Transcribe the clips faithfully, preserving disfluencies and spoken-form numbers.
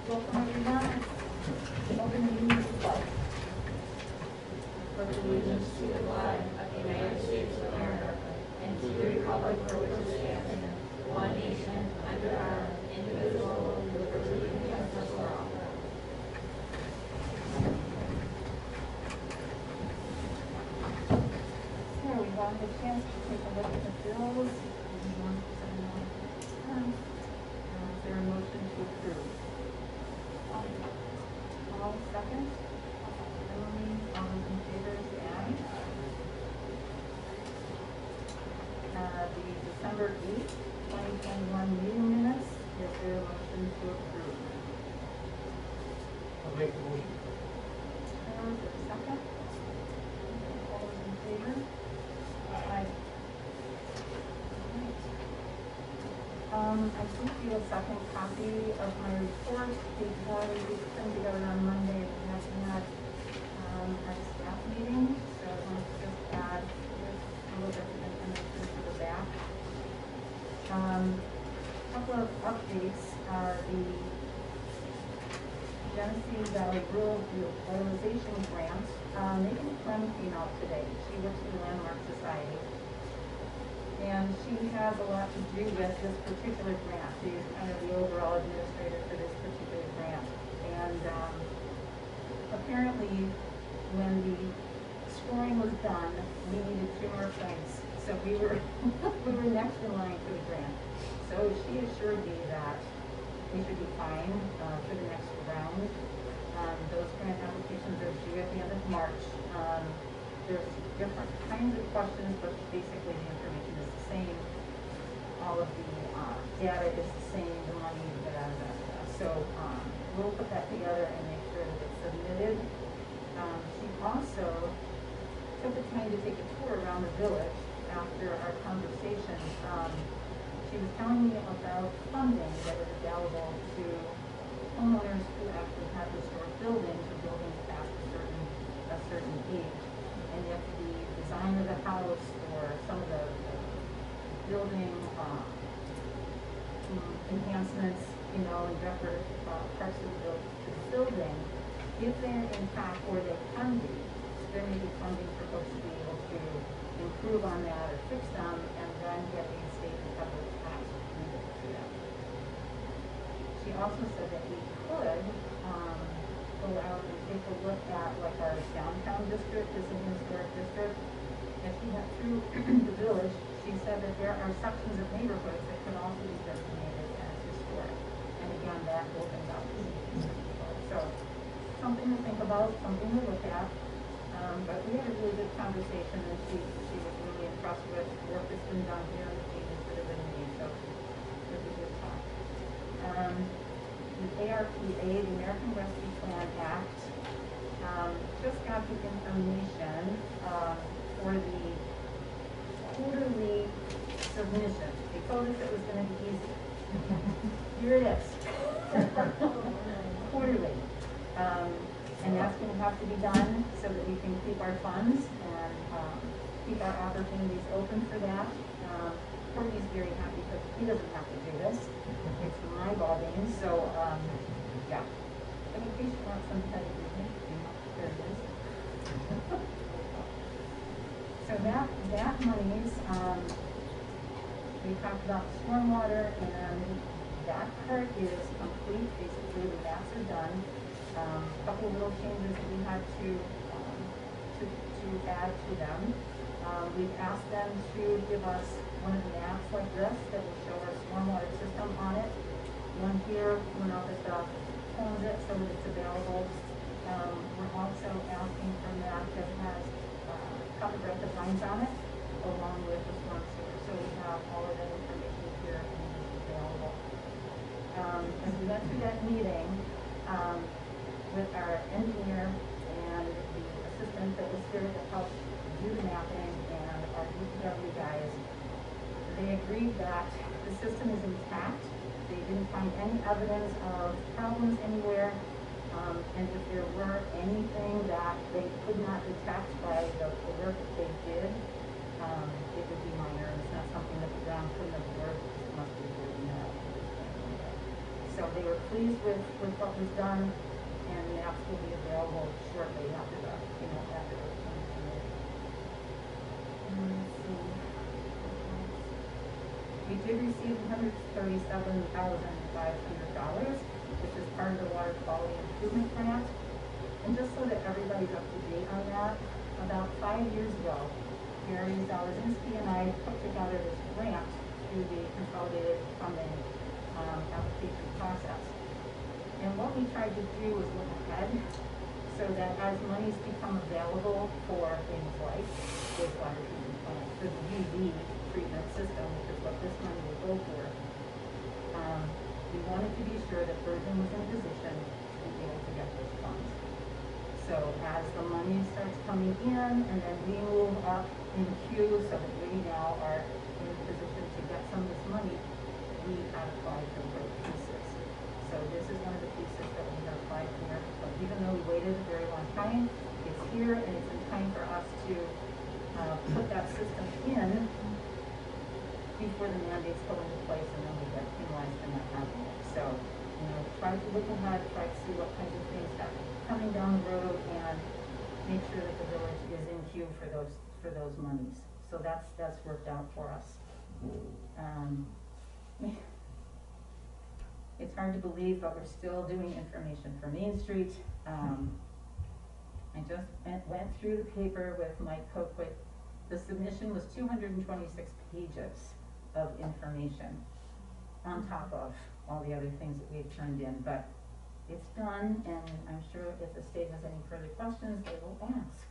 Welcome everyone. Open the meeting to flag. Pledge allegiance to the flag of the United States of America and to the republic for which it stands, one nation, under God, indivisible, with liberty and justice for all. So we've all had a chance to take a look at the bills. Um, uh, Is there a motion to approve? All second? Emily, all those in favor, say aye. Uh, the December eighth, twenty twenty-one meeting minutes, is there a motion to approve? I'll make the motion. Uh, is there a second? All those in favor? Aye. Um, I sent you a second copy of my report because we put them together on Monday and we had that um, at a staff meeting. So I want to just add this a little bit of information to the back. Um, a couple of updates are the Genesee Valley Rural Revitalization Grant. Um, Megan Clem came out today. She works for the Landmark Society. And she has a lot to do with this particular grant. She's kind of the overall administrator for this particular grant. And um, apparently, when the scoring was done, we needed two more points. So we were we were next in line for the grant. So she assured me that we should be fine uh, for the next round. Um, those grant applications are due at the end of March. Um, there's different kinds of questions, but basically the information is the same. All of the uh, data is the same, the money, da, da, da, da. So um, we'll put that together and make sure that it's submitted. Um, she also took the time to take a tour around the village after our conversation. Um, she was telling me about funding that is available to homeowners who actually have historic buildings or buildings past a certain, a certain age. And if the design of the house or some of the, the building uh, enhancements, you know, and decorative uh, parts of the, the building, if they're in fact, or they can be, there may be funding for folks to be able to improve on that or fix them and then get a state and federal tax credit to them. She also said that we could um, go out and take a look at like our downtown district, this is an historic district. As she went through the village, she said that there are sections of neighborhoods that could also be designated as historic. And again, that opens up to people. So something to think about, something to look at. Um, but we had a really good conversation and she, she was really impressed with the work that's been done here and the changes that have been made. So it was a good talk. Um, the A R P A, the American Rescue Plan Act, um, just got the information uh, for the quarterly submission. They told us it was going to be easy. Here it is. Quarterly. Um, and that's going to have to be done so that we can keep our funds and um, keep our opportunities open for that. Um, Courtney's very happy because he doesn't have to do this. It's my ballgame, so um, yeah. But in case you want some type of information, there it is. So that that money's um, we talked about stormwater, and that part is complete. Basically, the maps are done. Um, a couple of little changes that we had to um, to to add to them. Um, we've asked them to give us one of the maps like this that will show our stormwater system on it. One here, one out at the owns it so that it's available. Um, we're also asking for a map that has uh, topographic lines on it, along with the storm sewer. So we have all of that information here and it's available. Um, as we went through that meeting um, with our engineer and the assistant that was here that helped do the mapping and our D P W guys, they agreed that the system is intact. They didn't find any evidence of problems anywhere. Um, and if there were anything that they could not detect by the, the work that they did, um, it would be minor. It's not something that the ground couldn't absorb. It must be doing that. So they were pleased with, with what was done, and maps will be available shortly after the, you know, after the. Um, let's see. We did receive one hundred thirty-seven thousand five hundred dollars, which is part of the water quality improvement grant. And just so that everybody's up to date on that, about five years ago, Gary Zalazinski and I put together this grant through the consolidated funding um, application process. And what we tried to do was look ahead so that as monies become available for things like wastewater treatment plant, for the U V treatment system, which is what this money will go for, um, we wanted to be sure that Bergen was in a position to be able to get those funds. So as the money starts coming in, and then we move up in queue so that we now are in a position to get some of this money, we have applied for both pieces. So this is one of the pieces that we have applied for. But even though we waited a very long time, it's here and it's in time for us to uh, put that system in before the mandates go into place, and then we get penalized for not having it. So, you know, try to look ahead, try to see what kinds of things are coming down the road, and make sure that the village is in queue for those for those monies. So that's that's worked out for us. Um, it's hard to believe, but we're still doing information for Main Street. Um, I just went, went through the paper with Mike Coquick. The submission was two hundred twenty-six pages of information on top of all the other things that we've turned in, but it's done, and I'm sure if the state has any further questions, they will ask.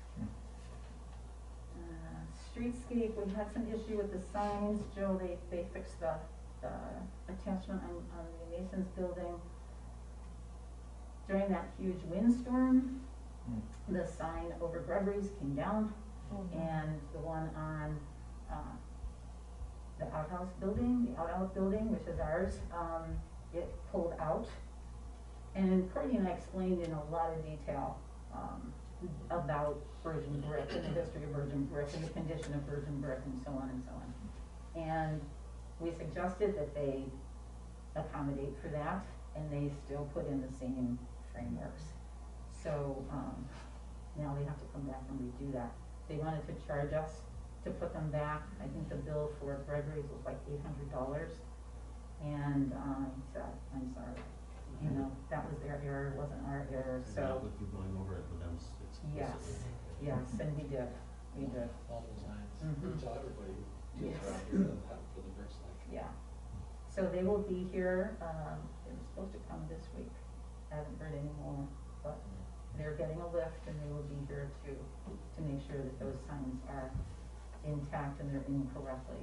Uh, streetscape, we had some issue with the signs. Joe, they, they fixed the, the attachment on, on the Masons building. During that huge windstorm, mm. the sign over Gregory's came down, mm-hmm. and the one on uh, the outhouse building, the outhouse building, which is ours, um, it pulled out. And Courtney and I explained in a lot of detail um, about virgin brick and the history of virgin brick and the condition of virgin brick and so on and so on. And we suggested that they accommodate for that, and they still put in the same frameworks. So um, now they have to come back and redo that. They wanted to charge us to put them back. I think the bill for Gregory's was like eight hundred dollars. And um, so I'm sorry. You know, that was their error, it wasn't our error, so. Now with you going over it with them, it's. Yes, yes, and we did, we did. All the signs. Mhm. We tell everybody, deals Yes. around here that have for the brick selection. Yeah, so they will be here, um, they were supposed to come this week, I haven't heard any more, but they're getting a lift and they will be here to, to make sure that those signs are intact and they're in correctly.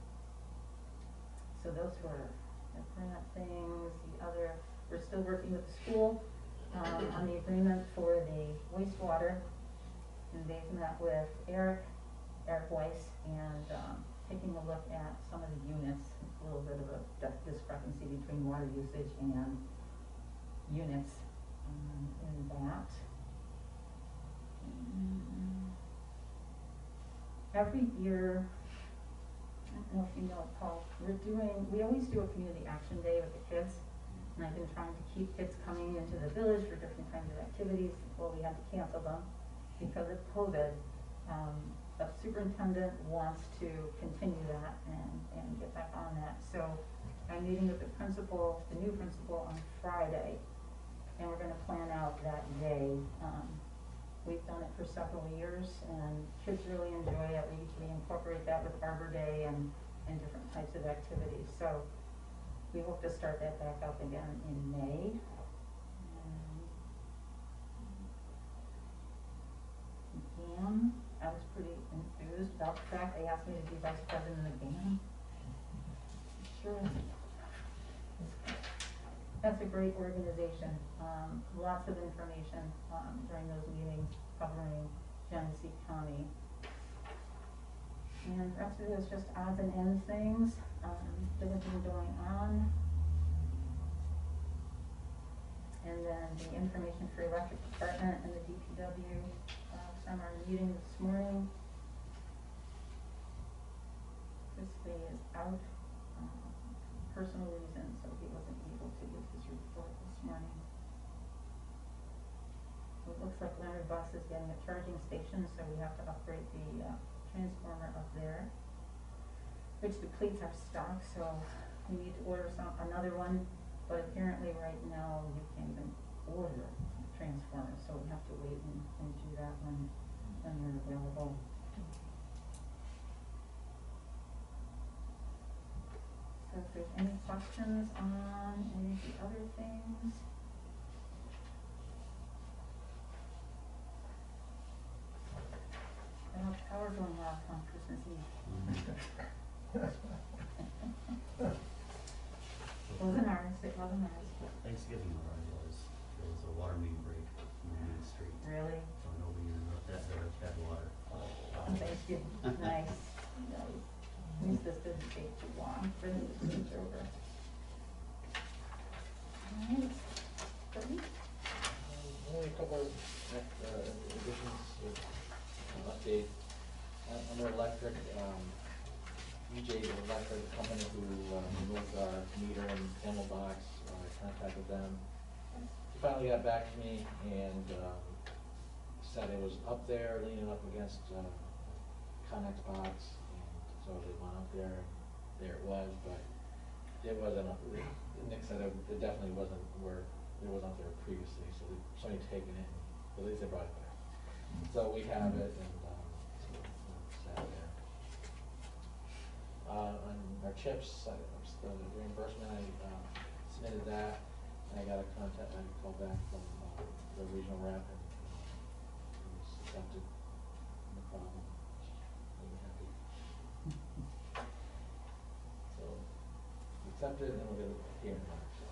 So those were the grant things. The other, we're still working with the school um, on the agreement for the wastewater, and they've met with Eric, Eric Weiss, and um, taking a look at some of the units. A little bit of a discrepancy between water usage and units um, in that. Mm. Every year, I don't know if you know it, Paul, we're doing, we always do a community action day with the kids, and I've been trying to keep kids coming into the village for different kinds of activities. Well, we had to cancel them because of COVID. Um, the superintendent wants to continue that and, and get back on that. So I'm meeting with the principal, the new principal, on Friday, and we're gonna plan out that day. Um, we've done it for several years, and kids really enjoy it. We, we incorporate that with Arbor Day and, and different types of activities. So we hope to start that back up again in May. And GAM, I was pretty enthused about the fact they asked me to be vice president of GAM. Sure. That's a great organization. Um, lots of information um, during those meetings covering Genesee County. And the rest of it is just odds and ends things um, that have been going on. And then the information for electric department and the D P W uh, from our meeting this morning. Chris Lee is out, uh, personal reasons, so he wasn't able to give his house is getting a charging station, so we have to upgrade the, uh, transformer up there, which depletes our stock, so we need to order some, another one, but apparently right now you can't even order a transformer, so we have to wait and, and do that when, when they're available. So if there's any questions on any of the other things. I don't have power going off on Christmas Eve. Wasn't ours, it wasn't ours. Thanksgiving already was, there was a water main break in the main street, Really? so nobody in the, that village had water. On Thanksgiving, nice, nice. At least this didn't take too long for them to switch over. Alright, Cody? Only a couple of uh, additions, uh, update. On- Under electric, um, E J Electric, the company who uh, removed our meter and panel box, uh, I contacted them. He finally got back to me and um, said it was up there, leaning up against uh, Connex box, and so they went up there, and there it was, but it wasn't, up- Nick said it it definitely wasn't where, it wasn't there previously, so they, somebody taken it, at least they brought it back. So we have it, and um, so it's out there. Uh, on our chips, I, I'm still, the reimbursement, I, uh, submitted that, and I got a contact, I called back from, uh, the regional rep, and, uh, it was accepted, no problem, I'm happy. So, accepted, and we'll get it here in March, so.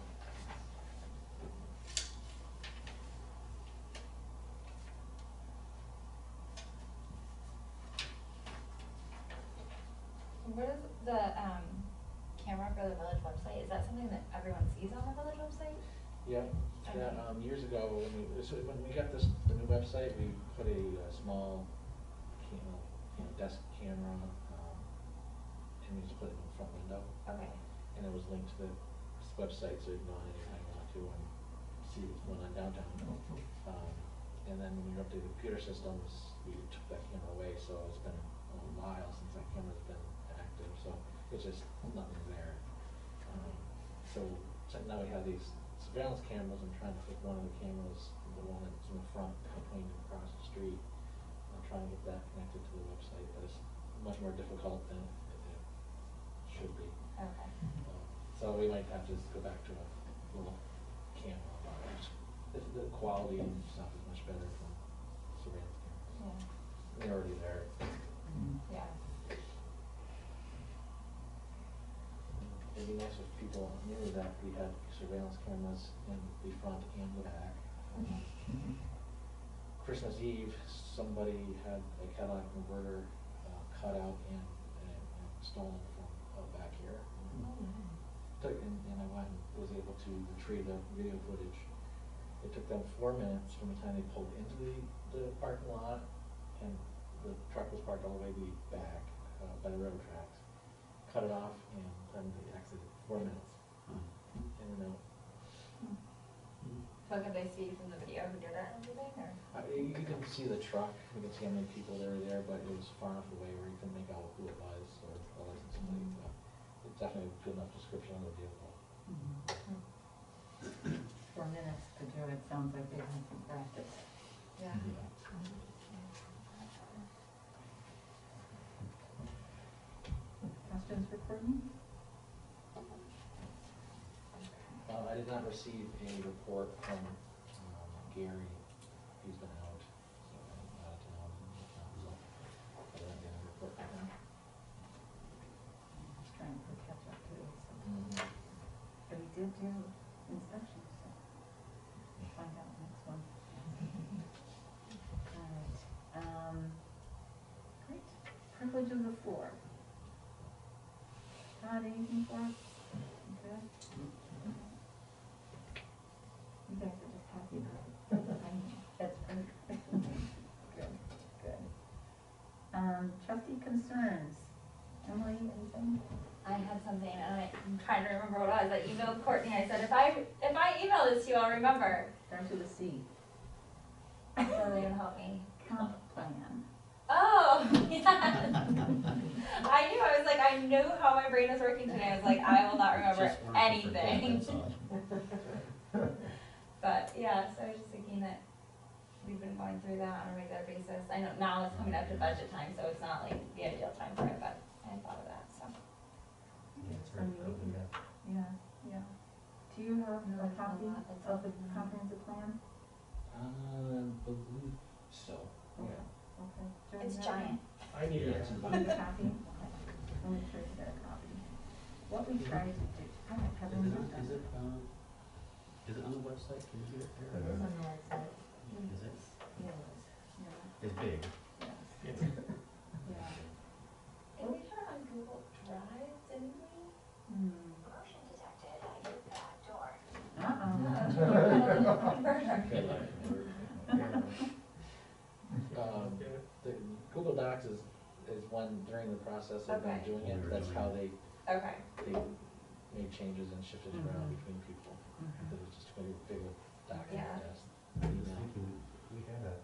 What is the, um, camera for the village website, is that something that everyone sees on the village website? Yeah, yeah, um, years ago, when we, so when we got this, the new website, we put a, uh small, cam, you know, desk camera, um, and we just put it in the front window, Okay. and it was linked to the website, so you can go on anytime you want to and see what's going on downtown. Um, and then when we updated the computer systems, we took that camera away, so it's been a while since that camera's been active, so it's just nothing there. Um, so, so now we have these surveillance cameras. I'm trying to take one of the cameras, the one that's in the front, pointing across the street. I'm trying to get that connected to the website, but it's much more difficult than it should be. Okay. Um, So we might have to just go back to a little camera. The, the quality and stuff is much better from surveillance cameras. Yeah. They're already there. Yeah. It'd be nice if people knew that we had surveillance cameras in the front and the back. Christmas Eve, somebody had a Cadillac converter uh, cut out and, and, and stolen from uh, back here. Took, and, and I went and was able to retrieve the video footage. It took them four minutes from the time they pulled into the, the parking lot, and the truck was parked all the way to the back uh, by the railroad tracks. Cut it off, and then they exited. Four minutes. In and out. So could they see from the video who did it and everything, or? Uh, you, you can see the truck, you can see how many people there were there, but it was far enough away where you can make out who it was or a license plate. Uh, it's definitely a good enough description of the vehicle. Four minutes to do it, sounds like they had some practice. Yeah. Questions for Courtney? Uh, I did not receive a report from um, Gary. He's been out, so I'm out of town. So I didn't get a report from him. Just trying to catch up to it, so. Mm-hmm. But he did do inspections, so we'll find out next one. Alright, um, great, privilege of the floor. Todd, anything for us? Good? You guys are just happy about it. That's great. Good, good. Um, trustee concerns. Emily, anything? I had something, and I- I'm trying to remember what it was. I emailed Courtney, I said, if I, if I email this to you, I'll remember. Starts with a C. So they're gonna help me. Comp plan. Oh, yeah. I knew, I was like, I knew how my brain was working today. I was like, I will not remember Just wanted to forget, anything. that's all. But yeah, so I was just thinking that we've been going through that on a regular basis. I know now it's coming up to budget time, so it's not like the ideal time for it, but I hadn't thought of that, so. Yeah, it's I right, mean, we probably, can- yeah. Yeah, yeah. Do you have No, a it's copy not. It's of the all- comprehensive plan? Uh, believe so, yeah. Okay. Joe, It's you have giant. I need Yeah. it. one? You need a copy? Okay. Let me sure you get a copy. What we try to do, I don't have Is any. it, on- is it, um, is it on the website? Can you get it there? It is on the website. Is it? Yes, yeah, It's big. yes, It's- yeah. And we had it on Google Drive, didn't we? Hmm. Motion detected at your back door. Uh-oh. Converter. Um, the Google Docs is, is one during the process of them Okay. doing When we it, were that's doing how it. they, Okay. they made changes and shifted it around Mhm. between people. Mhm. Because it's just going to be a bigger document, Yeah. yes. I was Email. thinking, we had a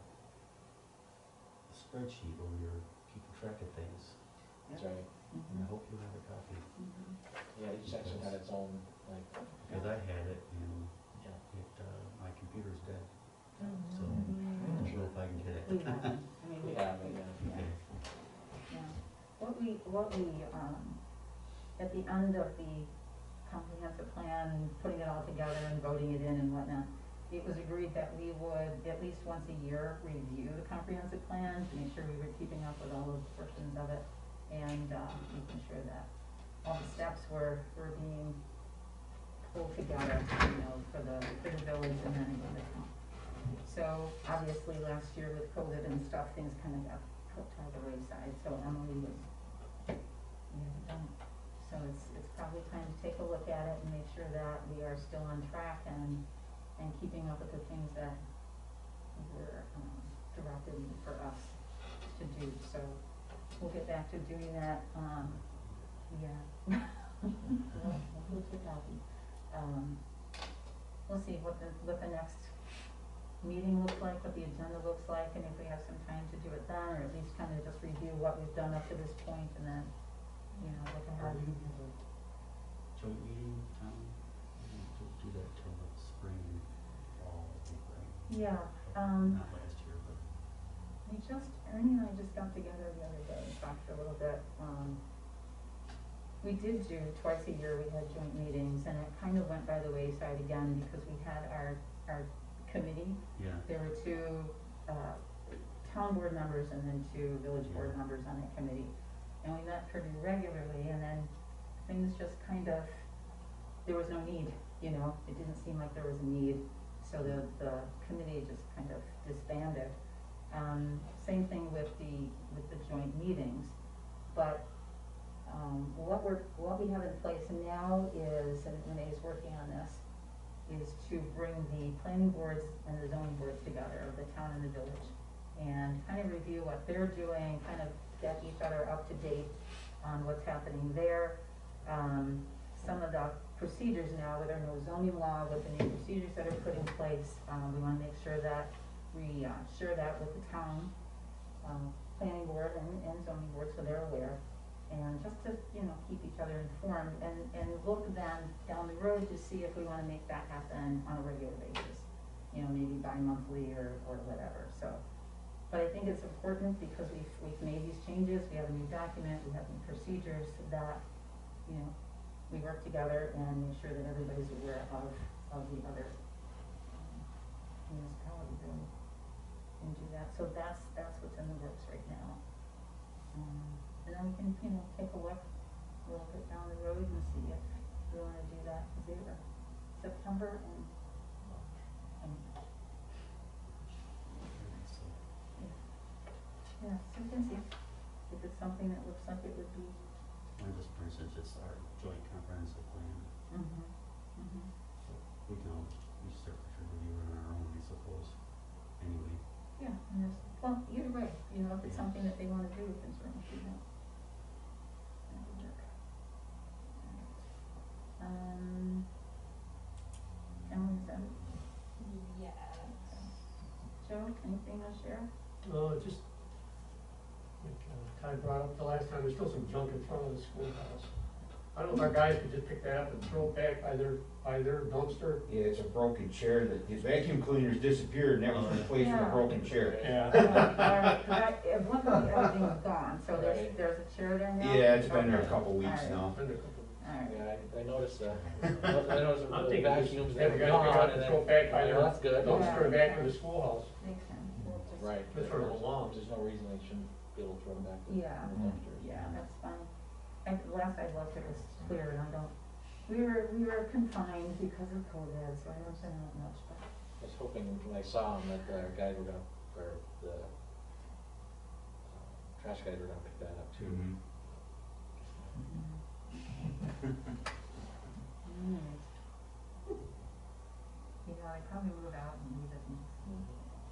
a spreadsheet where we were keeping track of things, That's right. and I Mhm. hope you have a copy, Mhm. Yeah, each section had its own, like, because I had it, and yeah. it, uh, my computer's dead, Mhm. so I don't know if I can get it. We haven't, I mean, we. Yeah, but yeah. Yeah. Okay. Yeah, what we, what we, um, at the end of the comprehensive plan, putting it all together and voting it in and whatnot, it was agreed that we would at least once a year review the comprehensive plan to make sure we were keeping up with all of the portions of it and, um, making sure that all the steps were, were being pulled together, you know, for the, for the village and then again the town. So obviously last year with COVID and stuff, things kind of got put to the wayside, so Emily was, we haven't done it. So it's, it's probably time to take a look at it and make sure that we are still on track and, and keeping up with the things that were, um, directed for us to do, so we'll get back to doing that, um, yeah. We'll, we'll keep happy. Um, we'll see what the, what the next meeting looks like, what the agenda looks like, and if we have some time to do it then, or at least kind of just review what we've done up to this point and then, you know, look Are ahead. we gonna have a joint meeting, Tom? We don't do- do that till the spring and fall, I think, right? Yeah, um, Not last year, but. we just, Ernie and I just got together the other day and talked a little bit, um, we did do twice a year, we had joint meetings, and it kind of went by the wayside again because we had our, our committee. Yeah. There were two, uh, town board members and then two village board Yeah. members on that committee. And we met pretty regularly, and then things just kind of, there was no need, you know, it didn't seem like there was a need, so the, the committee just kind of disbanded. Um, same thing with the, with the joint meetings, but, um, what we're, what we have in place now is, and Renee's working on this, is to bring the planning boards and the zoning boards together, of the town and the village, and kind of review what they're doing, kind of get each other up to date on what's happening there. Um, some of the procedures now, with our no zoning law, with the new procedures that are put in place, um, we wanna make sure that we, uh, share that with the town, um, planning board and, and zoning board, so they're aware. And just to, you know, keep each other informed and, and look then down the road to see if we wanna make that happen on a regular basis. You know, maybe bi-monthly or, or whatever, so. But I think it's important because we've, we've made these changes, we have a new document, we have new procedures that, you know, we work together and make sure that everybody's aware of, of the other um, municipalities and, and do that. So that's, that's what's in the works right now. Um, and then we can, you know, take a look a little bit down the road and see if we wanna do that, cause they were September and, and, So, yeah, so we can see if it's something that looks like it would be. well, just for instance, it's our joint comprehensive plan, Mm-hmm. Mm-hmm. so we can all, we start to review it on our own, I suppose, anyway. Yeah, and there's, well, either way, you know, if it's Yeah. something that they wanna do, we can certainly do that. That would work. Alright. Um, Emily, is that it? Yes. Joe, anything to share? Uh, just, like uh, Ty brought up the last time, there's still some junk in front of the schoolhouse. I don't know if our guys could just pick that up and throw it back by their, by their dumpster. Yeah, it's a broken chair that, his vacuum cleaner's disappeared and that was replaced with a Yeah. broken chair. Yeah. Alright, 'cause I- it looked like everything's gone, so there's, Right. there's a chair there now? Yeah, it's been there a Okay. couple weeks Alright. now. Under a couple. Alright. Yeah, I, I noticed, uh, I noticed I'm the thinking vacuums just that have were the guys pick it gone up and and then, throw it back by yeah, their that's good. dumpster back to the schoolhouse. Makes sense. We'll just- Right. That's where it belongs. There's no reason they shouldn't be able to throw them back to Yeah. the dumpster. Yeah, that's fine. I, the last I looked, it was clear, and I don't, we were, we were confined because of COVID, so I don't say not much, but. I was hoping when I saw them that the guys were gonna, or the uh, trash guys were gonna pick that up too. Mhm. Alright. Yeah, I probably move out and leave it next week.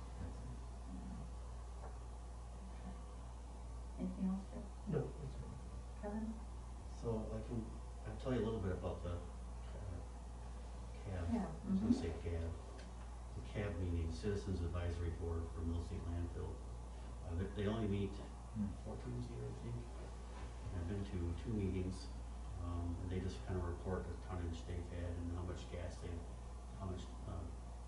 Anything else, Joe? No, that's all. Kevin? So I can, I'll tell you a little bit about the uh, cab. Yeah, I was gonna mhm. say cab. The cab meeting, Citizens Advisory Board for Mill State Landfill. Uh, they, they only meet Hmm. four times a year, I think. I've been to two meetings, um, and they just kind of report the tonnage they've had and how much gas they, how much, um,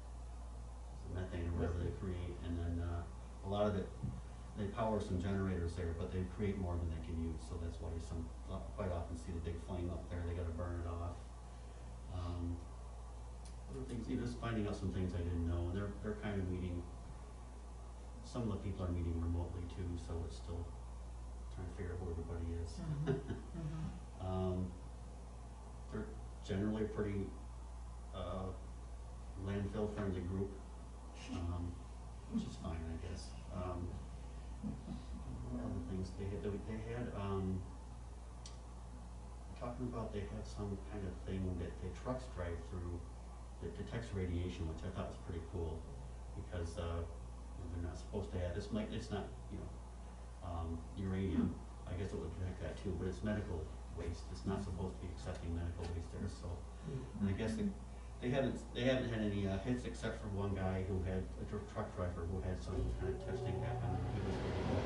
methane or whatever they create, and then, uh, a lot of it, they power some generators there, but they create more than they can use, so that's why you some, quite often see the big flame up there, they gotta burn it off. Um, other things, you know, just finding out some things I didn't know, and they're, they're kind of meeting, some of the people are meeting remotely too, so it's still trying to figure out who everybody is. Mhm. Mhm. Um, they're generally pretty, uh, landfill friendly group, um, which is fine, I guess. Um, what other things they had, they, they had, um, talking about they have some kind of thing that the trucks drive through that detects radiation, which I thought was pretty cool, because, uh, they're not supposed to have, it's like, it's not, you know, um, uranium, I guess it would detect that too, but it's medical waste, it's not supposed to be accepting medical waste there, so. And I guess they, they haven't, they haven't had any, uh, hits except for one guy who had, a tr- truck driver who had some kind of testing happen, and he was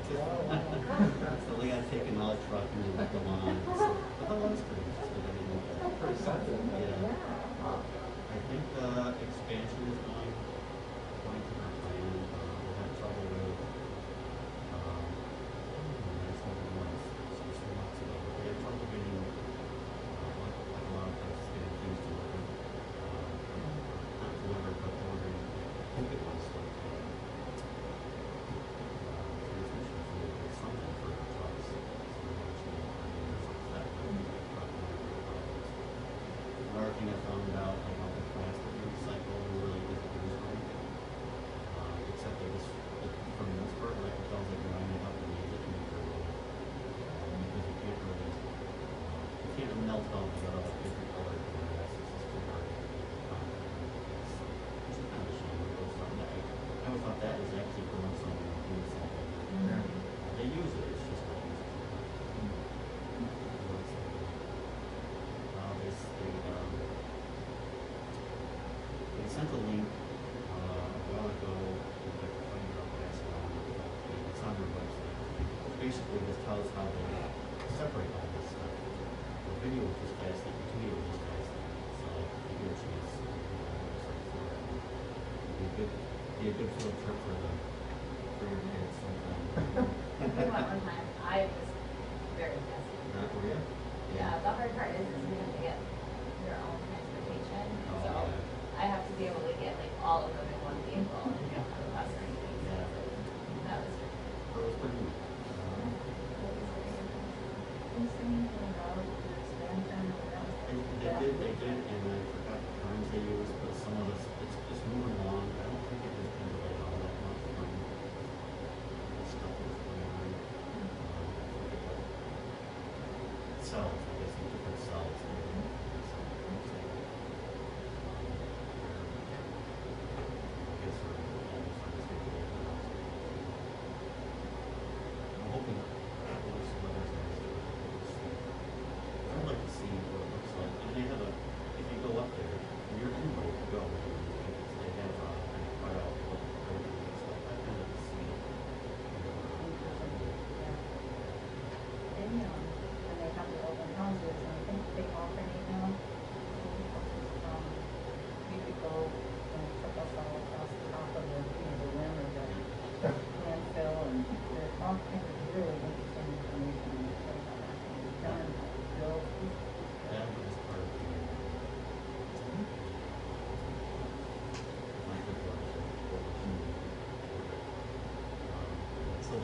really so they got taken out of the truck and they went the lawn, so, but the lawn's pretty, so they didn't know that. Pretty sensitive. Yeah. I think, uh, expansion is going, going to the plan, uh, we had trouble with, um, that's what it was, six months ago, but they had trouble getting, uh, like, like a lot of places, getting things delivered, um, not delivered, but ordering, I think it was like, uh, transmission fluid or something for the trucks, so they had to change it, and there's like that, but truck delivery problems. Another thing I found out, like all the plastic recycle really isn't used for anything. Uh, except they just, for the most part, like it tells like grind it up and use it to make their road. Um, because you can't really, uh, you can't melt all the uh, different colored glass, it's just too hard to make it compact. So, it's kind of a shame, it was something that I, I always thought that was actually going somewhere and doing something. Mhm. They use it, it's just not used. Uh, they, s- they, um, they sent a link, uh, a while ago, if I can find it, I'll pass it on, it's on their website. Which basically just tells how they separate all this stuff. The video was just fascinating, to me it was just fascinating, so if you get a chance, you know, website for it. It'd be a good, be a good field trip for the, for your kids sometime. We went one time, I was very fascinated. Not for you? Yeah, the hard part is, is we have to get your own transportation, Oh, so yeah. I have to be able to get like all of them in one vehicle and we don't have a bus or anything, so Yeah. that was. So it was pretty neat. Um, Can you say anything about the expansion or that? They, they did, they did, and I forgot the terms they used, but some of this, it's just moving along, I don't think it has been delayed all that much from the stuff that was going on. Um, I forget what cells, I guess, in different cells. So,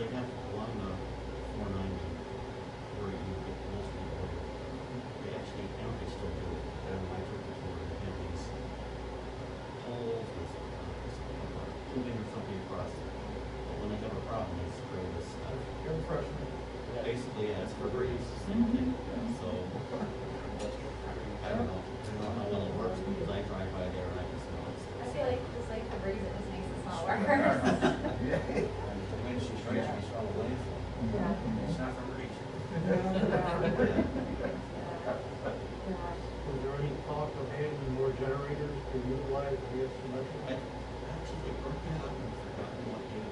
they have along the four ninety, where you get most people, they actually, I don't know if they still do it, but in my church before, they have these poles with, uh, tubing or something across it. But when they have a problem, they spray this stuff. You're a freshman. Basically, yeah, it's for breeze, same thing, so, I don't know, I don't know how well it works, because I drive by there and I can smell it. I feel like just like the breeze, it just makes it smell worse. When she's right, she's from the landfill. Yeah. It's not from Reach. Was there any talk of adding more generators to utilize the extra I, metro? actually, they broke it up and forgotten what they,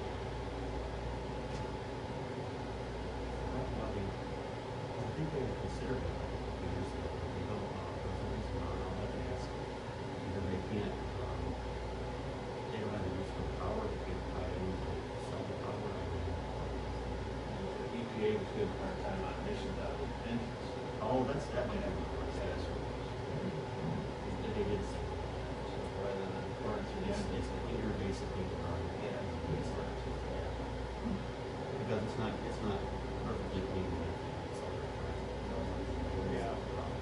forgotten how they, I think they had considered it like a few years ago, but they don't, uh, for some reason, I don't know, I'll have to ask. Either they can't, um, they don't have the use for power, they can't tie it in to sell the power, I mean. E P A was good part time on emissions out of engines. Oh, that's, that might be what it That's says. what it was. They they did say, So rather than burn through the it's, engine. it's a heater basically, um, Yeah. it's not, yeah. Because it's not, it's not perfectly clean and everything, it's all very dry. Yeah.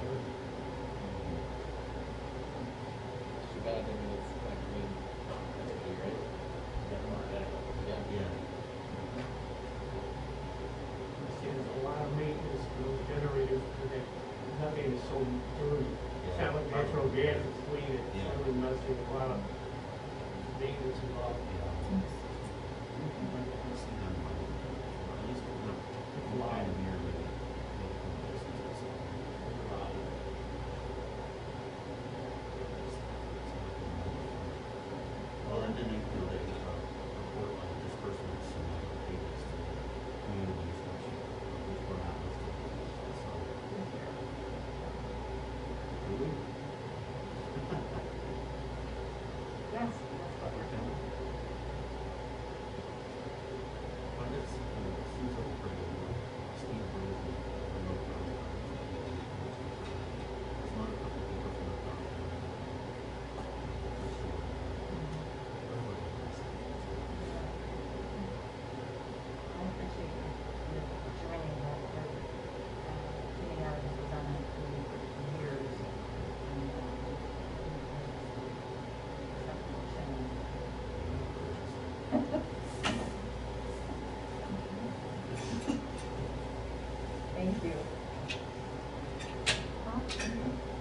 It's too bad they made it like green entity, right? Yeah, more than that. Yeah. Yeah. See, there's a lot of maintenance for those generators, because that, nothing is so dirty. It's not like natural gas, it's clean, it's Yeah. really messy, a lot of maintenance involved. Well, and then they, you know, they, uh, report like disbursements and like payments to communities which, which were not listed, so. Really? Yes, that's what we're doing. But it's, you know, it seems like a pretty, uh, steep road, uh, road project. There's not a couple people from the town. For sure. Everybody has. I appreciate you you joining that, but, uh, getting out of this was on it for years. And, um, something changed. Thank you. Huh? Good?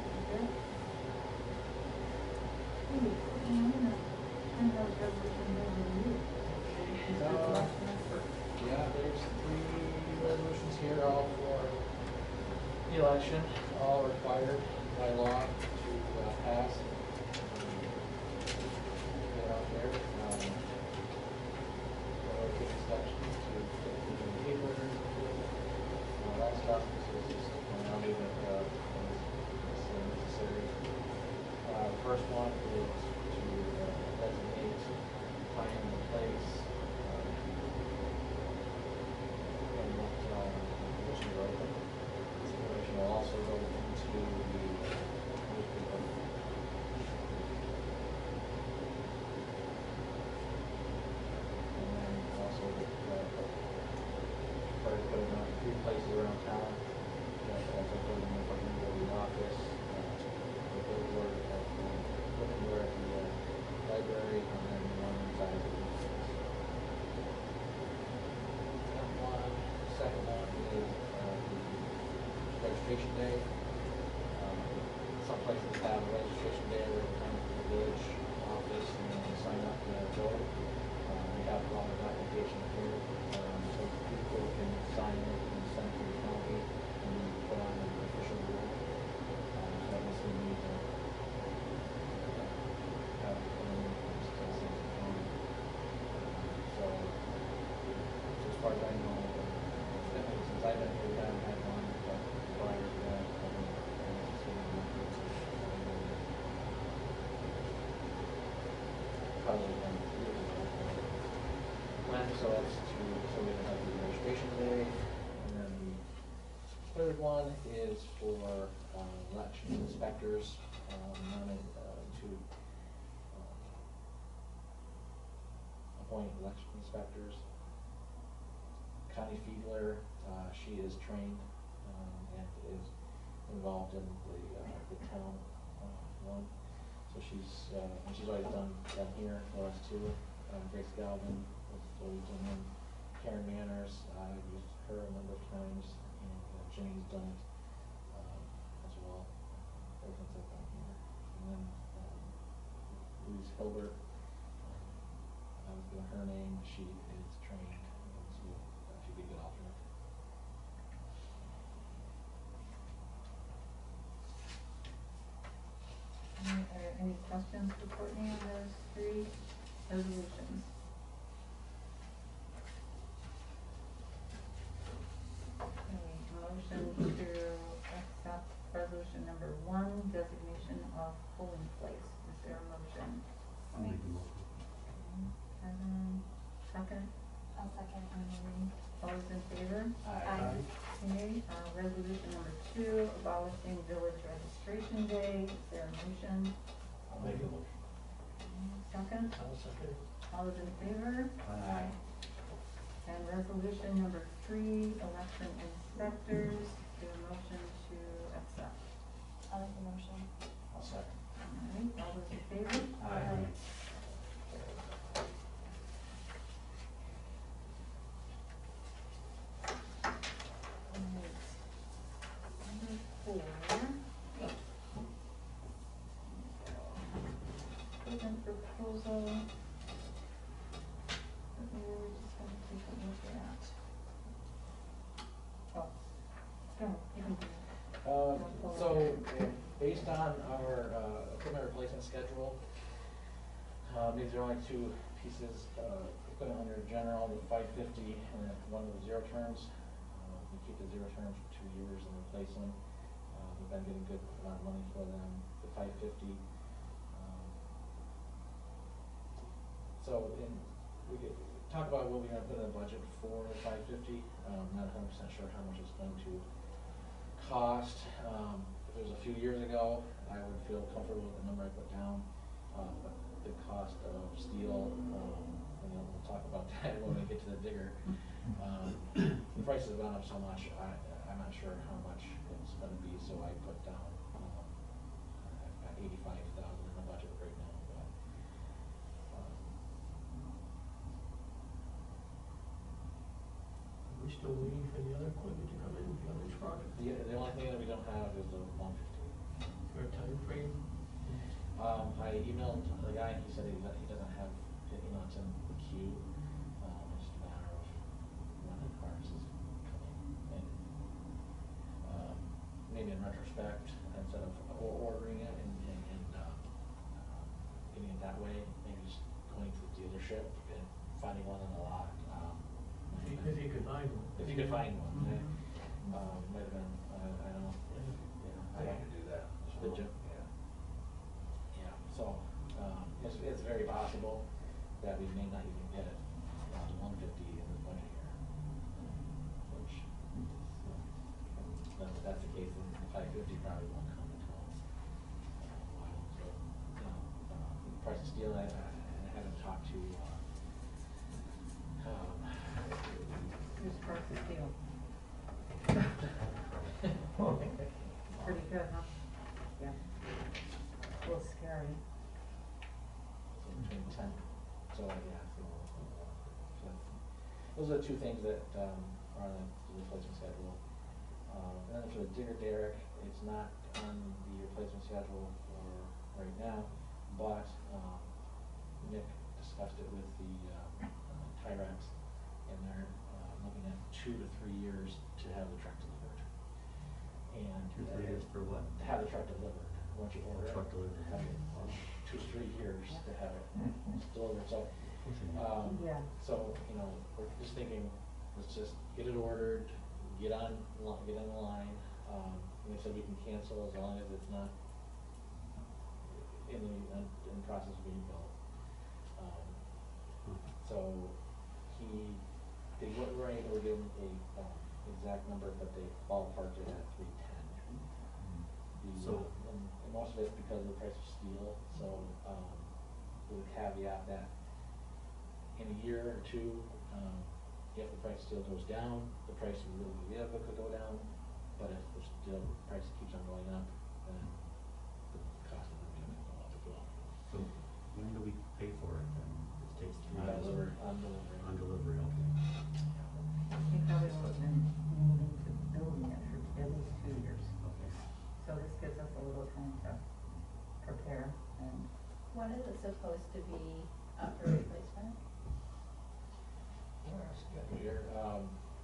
Hey, I'm gonna send those resolutions over to you. Is there Uh, last one for- Yeah, there's three resolutions here, all for election, all required by law to uh, pass. Get out there, um, or take steps to get the paper, all that stuff, so it's just, I'm not even, uh, it's necessary. Uh, the first one is to uh, designate time and place, um, and what, uh, position you're open. This information will also go into the newspaper. And then also, uh, try to put it on three places around town. That also put it in the fucking building office, uh, the billboard at, uh, living where at the, uh, library, and then one inside of the office. That one, second one is, uh, the registration day. Um, some places have a registration day where you come to the village office and then sign up to vote. Uh, we have a lot of applications here, um, so people can sign it and send it to the county and then put on an official roll. Um, so that means we need to have, um, just, uh, send it to the county. So, as far as I know, uh, since I've been here, we haven't had one, but prior to that, I've been, uh, sitting on it. Probably been years ago. When, so that's to, so we can have the registration day, and then the third one is for, um, election inspectors, um, wanted, uh, to, um, appoint election inspectors. Connie Fiedler, uh, she is trained, um, and is involved in the, uh, the town, uh, one. So she's, uh, and she's always done, done here for us too. Um, Grace Galvin was always done in Karen Manners, uh, I've used her a number of times, and uh, Jenny's done it, um, as well, ever since I've been here. And then, um, Louise Hilbert, I was given her name, she is trained, and so uh, she'd be a good alternate. Any, are there any questions for Courtney on those three resolutions? Okay, motion to accept resolution number one, designation of polling place. Is there a motion? I'll make the motion. Kevin, second? I'll second. Emily, all those in favor? Aye. Okay, uh, resolution number two, abolishing village registration day. Is there a motion? I'll make a motion. Second? I'll second. All those in favor? Aye. And resolution number three, election inspectors. Is there a motion to accept? I'll make the motion. I'll second. All right, all those in favor? Aye. Alright. Number four. Equipment proposal. That we're just gonna take a look at. Oh, go, you can do it. Uh, so, uh, based on our, uh, equipment replacement schedule, uh, these are only two pieces, uh, equipment under general, the five fifty, and then one with zero turns. Uh, we keep the zero turns for two years and replace them. Uh, we've been getting good amount of money for them, the five fifty. Um, So, in, we could talk about what we're gonna put in the budget for the five fifty, um, not a hundred percent sure how much it's going to cost. Um, if it was a few years ago, I would feel comfortable with the number I put down. Uh, but the cost of steel, um, and then we'll talk about that when we get to the digger. Um, the prices have gone up so much, I, I'm not sure how much it's gonna be, so I put down, um, I've got eighty-five thousand in the budget right now, but, um, Are we still waiting for the other equipment to come in, the other truck? the, the only thing that we don't have is the one fifty. Is there a time frame? Um, I emailed the guy, he said he, he doesn't have, it, you know, it's in the queue, um, it's just a matter of when the parts is coming in. Um, maybe in retrospect, instead of o- ordering it and, and, and, um, uh, getting it that way, maybe just going to the dealership and finding one on the lot, um. If you, if you could find one. If you could find one, eh, um, might have been, I, I don't know, yeah. I can do that. Did you? Yeah. Yeah, so, um, it's, it's very possible that we may not even get it, uh, to one fifty in the budget year. Which, is, uh, if that's the case, then the five fifty probably won't come until, uh, a while, so, you know, uh, the price of steel, I, I I haven't talked to, uh, um. Who's price of steel? Pretty good, huh? Yeah. A little scary. So between ten, so yeah, so, uh, so those are the two things that, um, are on the replacement schedule. Um, and then for the digger derrick, it's not on the replacement schedule for right now, but, um, Nick discussed it with the, uh, uh, Tyrex, and they're, uh, looking at two to three years to have the truck delivered. And. Two, three years for what? To have the truck delivered, once you order it. Truck delivered. Have it, um, two, three years to have it delivered, so, um, Yeah. so, you know, we're just thinking, let's just get it ordered, get on, li- get on the line, um, and they said we can cancel as long as it's not in the, in, in the process of being built. Um, so, he, they weren't were able to give him a, um, exact number, but they ballparked it at three ten. The, So- uh, and, and most of it's because of the price of steel, so, um, with a caveat that in a year or two, um, if the price still goes down, the price of the vehicle could go down, but if the still price keeps on going up, then the cost of the vehicle will go up as well. So when do we pay for it then? It takes three On years. delivery, on delivery. On delivery, okay. We probably will have been moving to building it for at least two years. Okay. So this gives us a little time to prepare and. When is it supposed to be up for replacement? Here, um,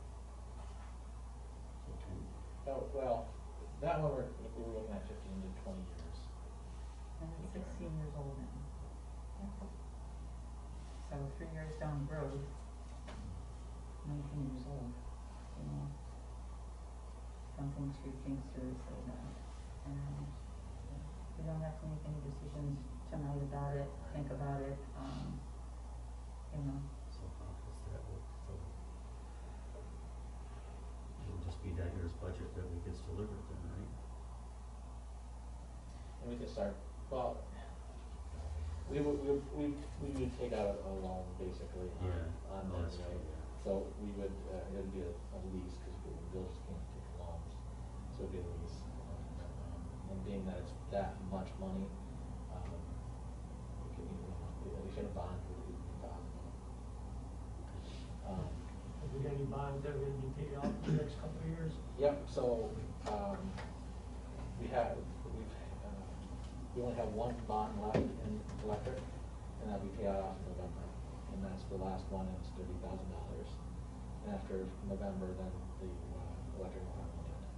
Okay. oh, well, that one we're, we were looking at fifteen to twenty years. And it's sixteen years old now. So three years down the road, nineteen years old, you know. Something to think seriously about. And we don't have to make any decisions tonight about it, think about it, um, you know. So how does that work? So it'll just be that year's budget that we gets delivered then, right? And we could start, well, we would, we would, we, we would take out a loan basically on, Yeah, on oh, that, that's right? true, yeah. So we would, uh, it would be a, a lease, cause we we just can't take loans, so it'd be a lease. Um, And being that it's that much money, um, we could, you know, we should have bond, we could be possible. Um, Have we got any bonds that are gonna be paid off in the next couple of years? Yep, so, um, we have, we've, uh, we only have one bond left in electric, and that'll be paid off in November. And that's the last one, and it's thirty thousand dollars. And after November, then the, uh, electric will have one in.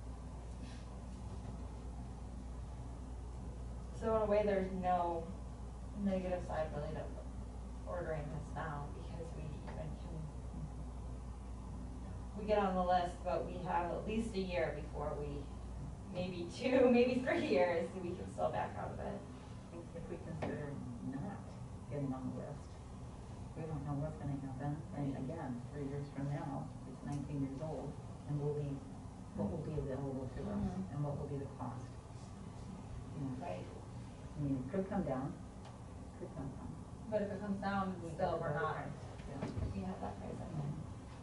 So in a way, there's no negative side really to ordering this now, because we even can, we get on the list, but we have at least a year before we, maybe two, maybe three years, we can still back out of it. If we consider not getting on the list, we don't know what's gonna happen, and again, three years from now, it's nineteen years old, and will be, what will be available to us, Mhm. and what will be the cost. You know, Right. I mean, it could come down, could come down. But if it comes down, We still, got we're the not, price, yeah. we have that price in there.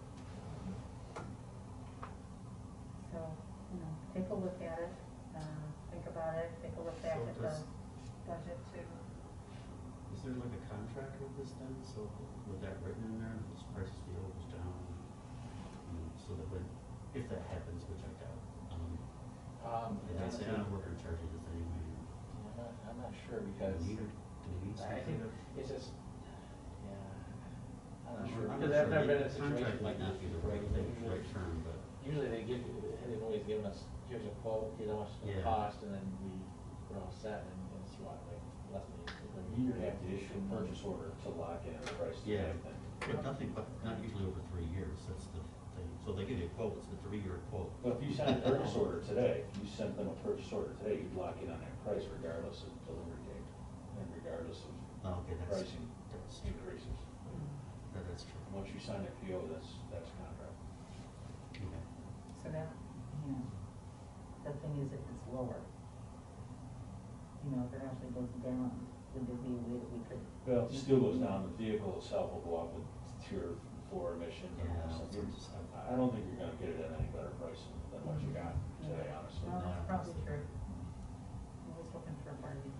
So, you know, take a look at it, uh, think about it, take a look back So at the does- budget too. Is there like a contract with this then, so with that written in there, if this price of steel goes down, you know, so that when, if that happens, which I doubt, um, Um, and they say, oh, we're gonna charge you this anyway. I'm not, I'm not sure Do because, we need, it- do we need I something? think it's just, yeah, I'm not sure, I'm because not I've sure. never been in a The situation Contract like might not this. be the right, Usually- thing, right term, but. Usually they give, you- they've always given us, here's a quote, here's how much it's gonna Yeah. cost, and then we, we're all set, and it's what, like, less than. like a You year have to issue a purchase order to lock in the price. of Yeah, everything. but nothing, but not usually over three years, that's the thing. So they give you a quote, it's a three-year quote. But if you sign a purchase order today, if you sent them a purchase order today, you'd lock in on that price regardless of delivery date and regardless of Oh, okay, that's, pricing that's true. increases. That, that's true. Once you sign a P O, that's, that's a contract. Okay. So that, you know, the thing is if it's lower, you know, if it actually goes down, would there be a way that we could? Well, if it still goes down, the vehicle itself will go up with tier four emissions and Yeah, all that all stuff. sorts of stuff. I don't think you're gonna get it at any better price than what you got today, honestly. No, that's No. probably true. Always looking for a bargain.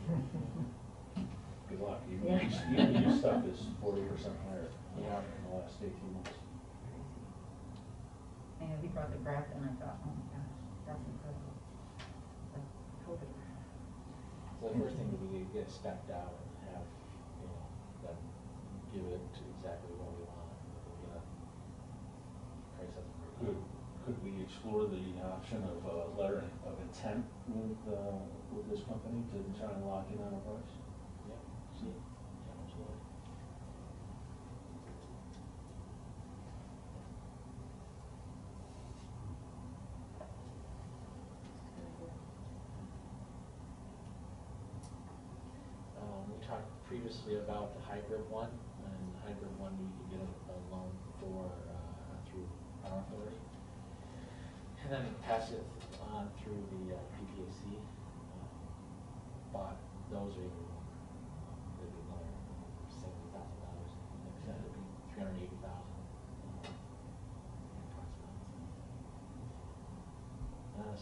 Good luck. Even, Yeah. even your stuff is forty percent higher in the last eighteen months. And he brought the graph and I thought, oh my gosh, that's incredible. Like, COVID. So the first thing would be to get it spec'd out and have, you know, them give it to exactly what we want, and we get a price that's pretty Could, could we explore the option of a letter of intent with, uh, with this company to try and lock in on a price? Yeah, see, yeah, absolutely. Um, we talked previously about the hybrid one, and the hybrid one, we could get a, a loan for, uh, through our authority. And then pass it on through the, uh, P P A C, uh, but those are even, they'd be another seventy thousand dollars, like I said, it'd be three hundred eighty thousand.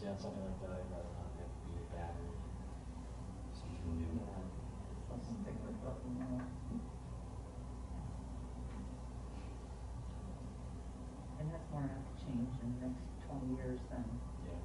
honestly, on something like that, I'd rather not have to be a battery. Something new. Let's stick with what we know. And that's more apt to change in the next twenty years than. Yeah.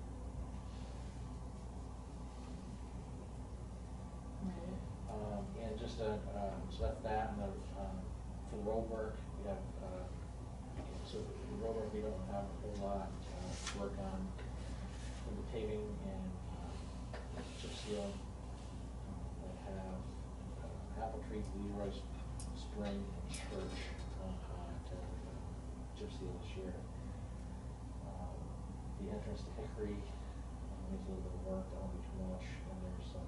Um, and just, uh, um, so that's that, and the, um, for the road work, we have, uh, so the road work, we don't have a whole lot, uh, to work on. For the paving and, um, chip seal, um, I have, uh, Apple Tree, Leroy Spring, and Church, uh, uh, to, uh, chip seal this year. Um, the entrance to Hickory, uh, needs a little bit of work, that won't be too much, and there's some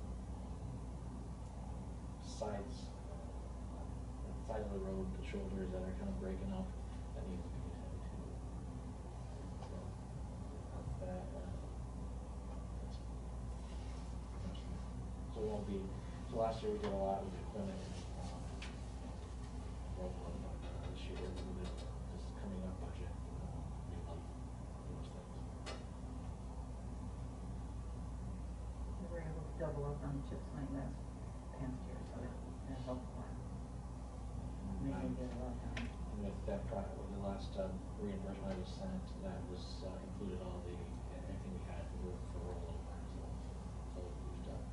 sides, uh, side of the road, the shoulders that are kind of breaking up, that needs to be attended to. So, that's that, uh, that's pretty much it. So it won't be, so last year we did a lot with equipment, um, road work, but, uh, this year, with the, this coming up budget, uh, we will do those things. We were able to double up on chips like last past year, so that, that helped a lot. Made me get a lot done. And with that pro, with the last, um, reimbursement I was sent, that was, uh, included all the, everything we had for, for rollover, so, so we've done.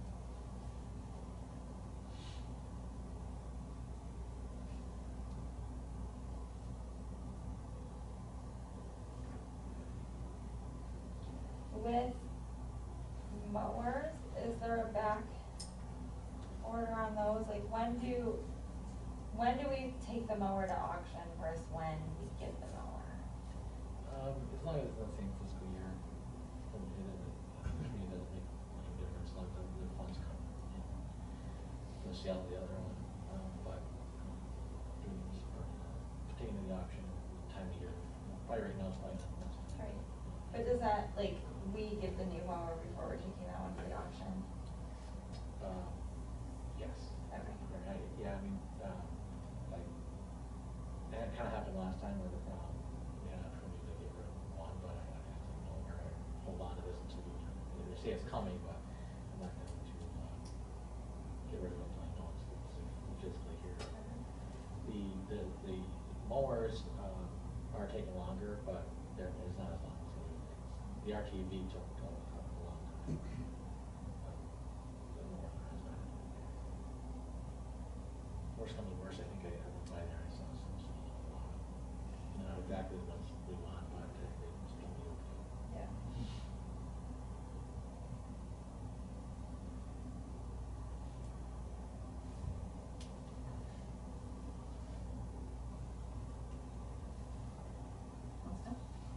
With mowers, is there a back order on those? Like, when do, when do we take the mower to auction versus when we get the mower? Um, as long as it's in the same fiscal year, it doesn't, to me, it doesn't make much of a difference, like the, the funds come in. We'll see how the other one, um, but, um, doing this, for, uh, taking to the auction, time of year, probably right now it's probably not the best. Right, but does that, like, we get the new mower before we're taking that one to the auction? Um, yes. Okay. Right, I- yeah, I mean, um, like, that kinda happened last time where the, um, we had an opportunity to get rid of one, but I, I think, no, we're gonna hold on to this until we, they say it's coming, but I'm not going to, uh, get rid of it until I know it's, it's physically here. The, the, the mowers, um, are taking longer, but they're, it's not as long as the other things. The R T V took, uh, a long time. But the mower has been. Worst comes to worst, I think I, I went by there, I saw some, some, a lot of, not exactly the ones we want, but they, they still be okay. Yeah. All set?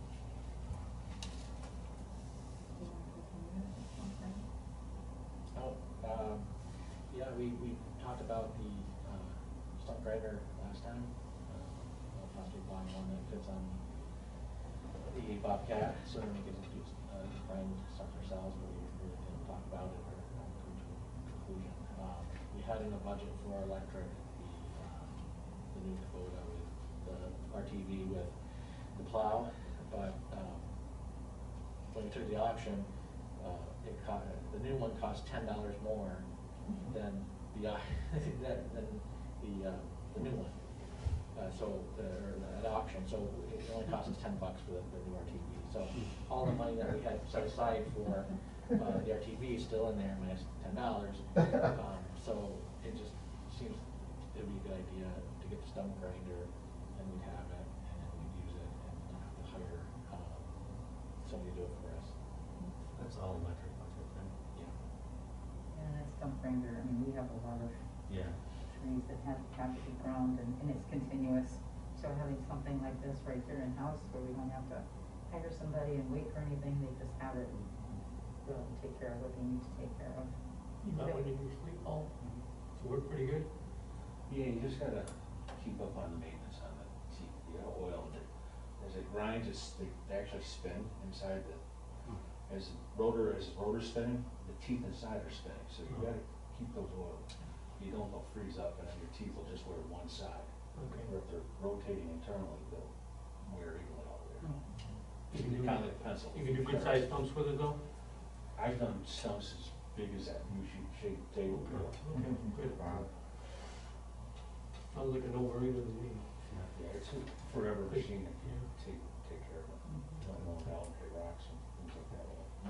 Do you want to continue this one thing? Oh, um, yeah, we, we talked about the, uh, stump grinder last time, uh, possibly buying one that fits on the Bobcat, so then we can do, uh, grind stuff ourselves, but we really didn't talk about it or uh, come to a conclusion. Um, we had in the budget for electric, the, um, the new Kubota with the R T V with the plow, but, um, when we took the auction, uh, it cost, the new one cost ten dollars more than the, uh, that, than the, uh, the new one. Uh, so, the, or at auction, so it only cost us ten bucks for the, the new R T V. So, all the money that we had set aside for, uh, the R T V is still in there, minus ten dollars. Um, so, it just seems it'd be a good idea to get the stump grinder, and we'd have it, and then we'd use it, and not have to hire, um, somebody to do it for us. That's all electric budget then? Yeah. Yeah, that stump grinder, I mean, we have a lot of Yeah. trees that have, have to be ground and, and it's continuous. So having something like this right there in-house where we don't have to hire somebody and wait for anything, they just have it and they'll take care of what they need to take care of. You got one in your sleep, Paul? So we're pretty good? Yeah, you just gotta keep up on the maintenance on the teeth, you gotta oil it. As it grinds, it's, they they actually spin inside the, as the rotor, as the rotor's spinning, the teeth inside are spinning, so you gotta keep those oiled. If you don't, they'll freeze up and then your teeth will just wear one side. Okay. Or if they're rotating internally, they'll wear evenly all the way around. You can do, Kinda like pencil. you can do good sized stumps with it though? I've done stumps as big as that U-shaped table. Okay, good. Wow. Sounds like a no-brainer to me. Yeah, it's a forever machine, if you take, take care of it. Don't mow it down, hit rocks and things like that.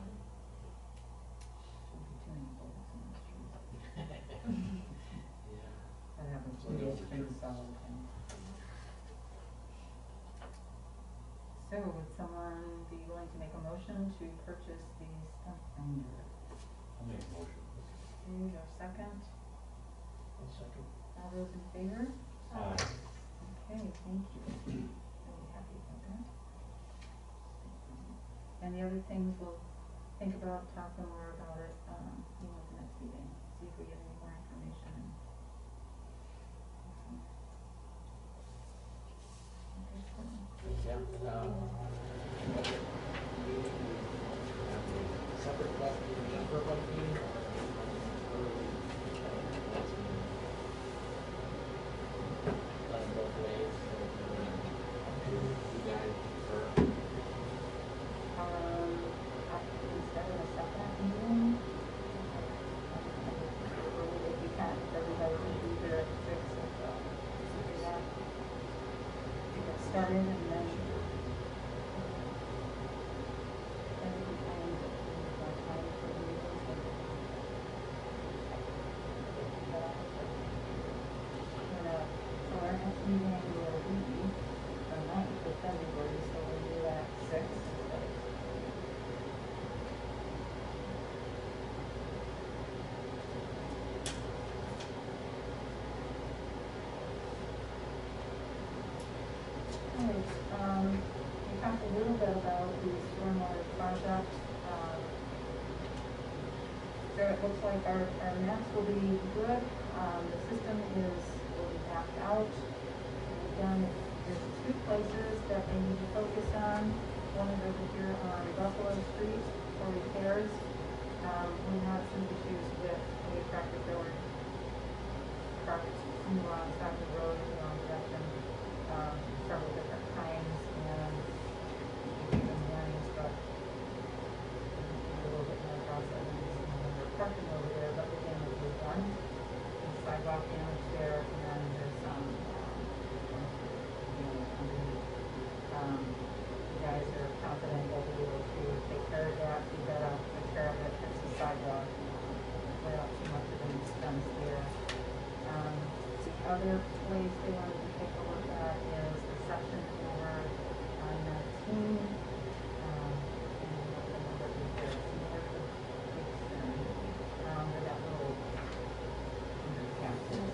That happens So to me, those it's are pretty true. solid thing. So would someone be willing to make a motion to purchase the stump grinder? I'll make a motion. Okay, your second, One second. all those in favor? Aye. Okay, thank you. Really happy about that. And the other things we'll think about, talk more about it, um, you know, at the next meeting, see if we get any more information. Okay, cool. Yeah, um, separate club meeting, just for a club meeting, or early, uh, last meeting? Let them both ways, so do you guys prefer? Um, I, instead of a second meeting, early if you can, everybody can be here at six, and, uh, do that. Get started and then. Then we can find the, uh, time for the meetings and. Uh, so our next meeting will be the ninth of February, so we'll do that six. Alright, um, we talked a little bit about the stormwater project. Um, So it looks like our, our maps will be good. Um, the system is, will be mapped out. Again, there's two places that they need to focus on. One is over here on Buffalo Street for repairs. Um, we had some issues with a tractor trailer parked alongside the road in the wrong direction, um, several different times, and we gave them warnings, but a little bit more process. They're parking over there, but the damage was done. There's sidewalk damage there, and there's some, um, damage underneath. Um, you guys are confident that we'll be able to take care of that, do that, uh, take care of it, fix the sidewalk, without too much of an expense there. Um, the other place they wanted to take a look at is the section over on nineteen, um, and what the number is there, it's north of Dixon, um, where that little underpass is.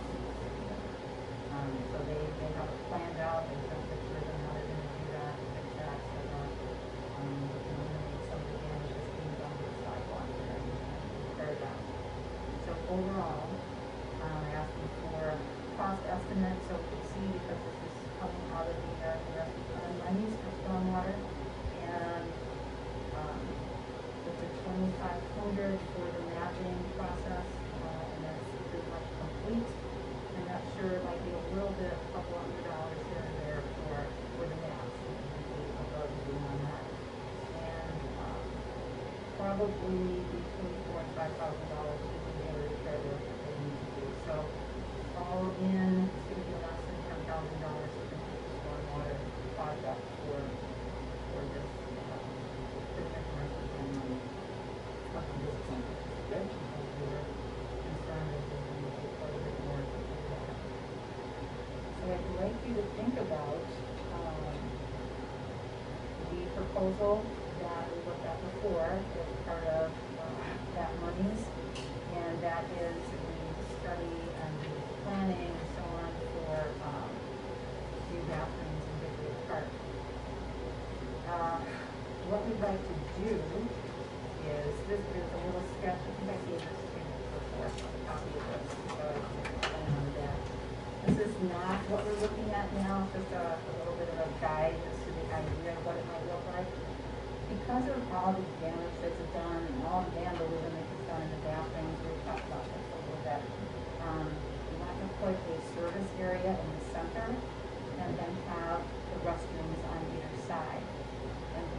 Um, so they, they have it planned out, they took pictures of how they're gonna do that, fix that, so that, um, we can eliminate some of the damage that's being done to the sidewalk there, and repair that. So overall, um, I asked them for cost estimate, so we could see, because this is coming out of the, uh, the rescue fund monies for stormwater, and, um, with the twenty-five hundred for the mapping process, uh, and that's pretty much complete. I'm not sure, it might be a little bit, a couple hundred dollars here and there for, for the maps, and maybe above and beyond that. And, um, probably between four and five thousand dollars to be able to repair the, they need to do. So, all in, it's gonna be less than ten thousand dollars to complete the stormwater project for, for this, uh, for the commercial plan money. Up to this point. Okay. Because we were concerned that we were gonna take quite a bit more to do that. So I'd like you to think about, um, the proposal that we looked at before as part of, um, that monies, and that is the study and the planning and so on for, um, new bathrooms in Victory Park. Uh, what we'd like to do is, this is a little sketch, I think I gave this to you before, a copy of this, so I can explain on that. This is not what we're looking at now, just a, a little bit of a guide as to the idea of what it might look like. Because of all the damage that's done and all the vandalism that's done in the bathrooms, we've talked about this a little bit. Um, we want to put a service area in the center and then have the restrooms on either side. And the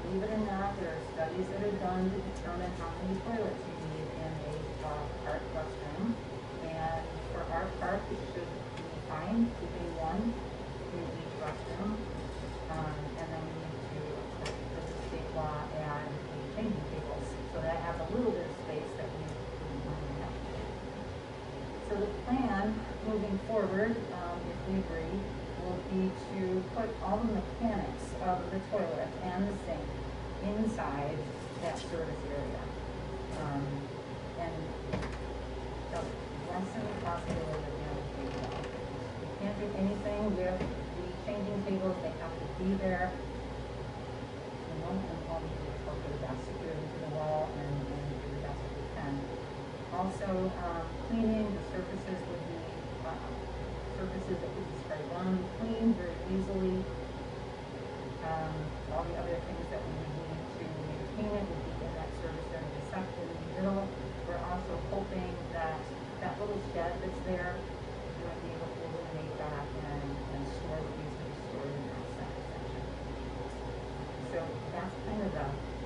believe it or not, there are studies that are done to determine how many toilets you need in a, uh, park restroom. And for our park, it should be fine, keeping one in each restroom. Um, and then we need to, for the state law, add the changing tables. So that adds a little bit of space that we, we want to have. So the plan, moving forward, um, if we agree, will be to put all the mechanics of the toilet and the sink inside that service area. Um, and the lessen the possibility of having people out. You can't do anything with the changing tables, they have to be there. You know, and all we do is hope for the best, secure them to the wall and, and do the best that we can. Also, um, cleaning the surfaces would be, uh, surfaces that would be spray on, clean very easily. Um, all the other things that we would need to maintain it would be in that service area, except in the middle. We're also hoping that that little shed that's there, we might be able to eliminate that and, and store what needs to be stored in that section. So that's kind of the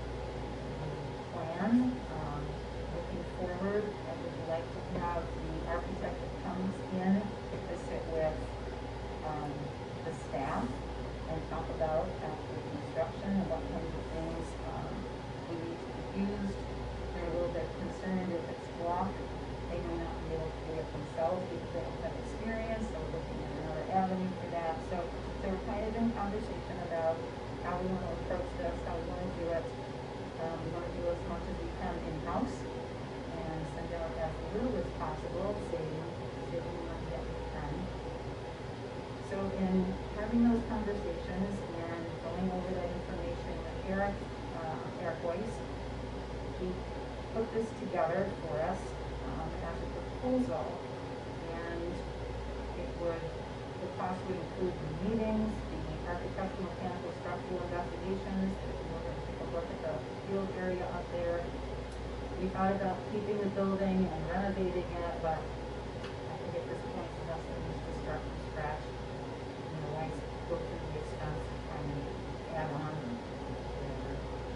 plan. Um, looking forward, I would like to have the architect that comes in to sit with um, the staff and talk about after construction and what kinds of things um, we need to be used. They're a little bit concerned if it's blocked, they may not be able to do it themselves because they don't have experience, so we're looking at another avenue for that. So, so we're kind of in conversation about how we want to approach this, how we want to do it. Um, we want to do as much as we can in-house and send out as little as possible, saving, saving money that we can. So in having those conversations and going over that information with Eric, uh, Eric Weiss, he put this together for us um, as a proposal, and it would, the cost would include the meetings, the architectural, mechanical, structural investigations, if we were going to take a look at the field area up there. We thought about keeping the building and renovating it, but I think at this point, for us, it needs to start from scratch. You know, why go through the expense of trying to add on whatever.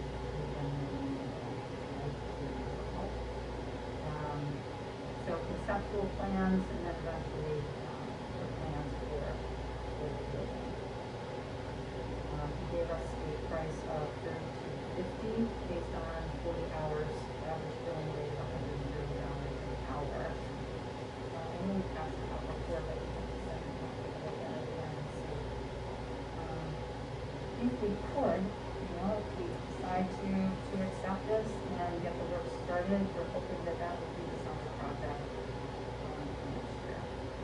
Um, so conceptual plans and then eventually, um, the plans for, for the building. Um, he gave us a price of thirty-two fifty based on forty hours, average billing rate of one hundred and thirty dollars an hour. Uh, I know we passed it out before, but we have to send it, have to look at it again and see. Um, if we could, you know, if we decide to, to accept this and get the work started, we're hoping that that would be the summer project, um, for next year.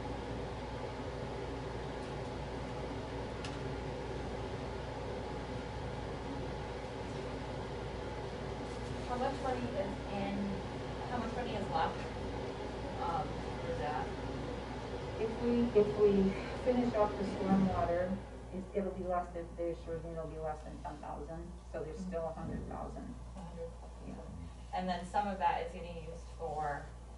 How much money is in, how much money is left, um, for that? If we, if we finish off the stormwater, it's, it'll be less than, they assured me it'll be less than ten thousand, so there's still a hundred thousand. A hundred. Yeah. And then some of that is getting used for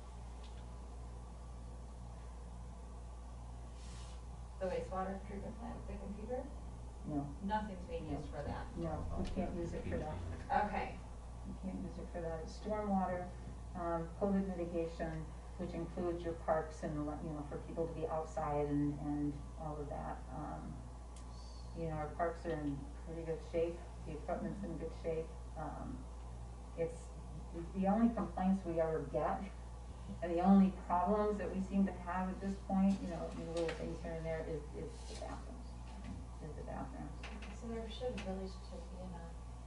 the wastewater treatment plant, the computer? No, Nothing's being used for that. no, we can't use it for that. Okay. You can't use it for that. It's stormwater, um, COVID mitigation, which includes your parks and, you know, for people to be outside and, and all of that. Um, you know, our parks are in pretty good shape, the equipment's in good shape. Um, it's, the only complaints we ever get, and the only problems that we seem to have at this point, you know, little things here and there, is, is the bathrooms, is the bathrooms. So there should really should be enough.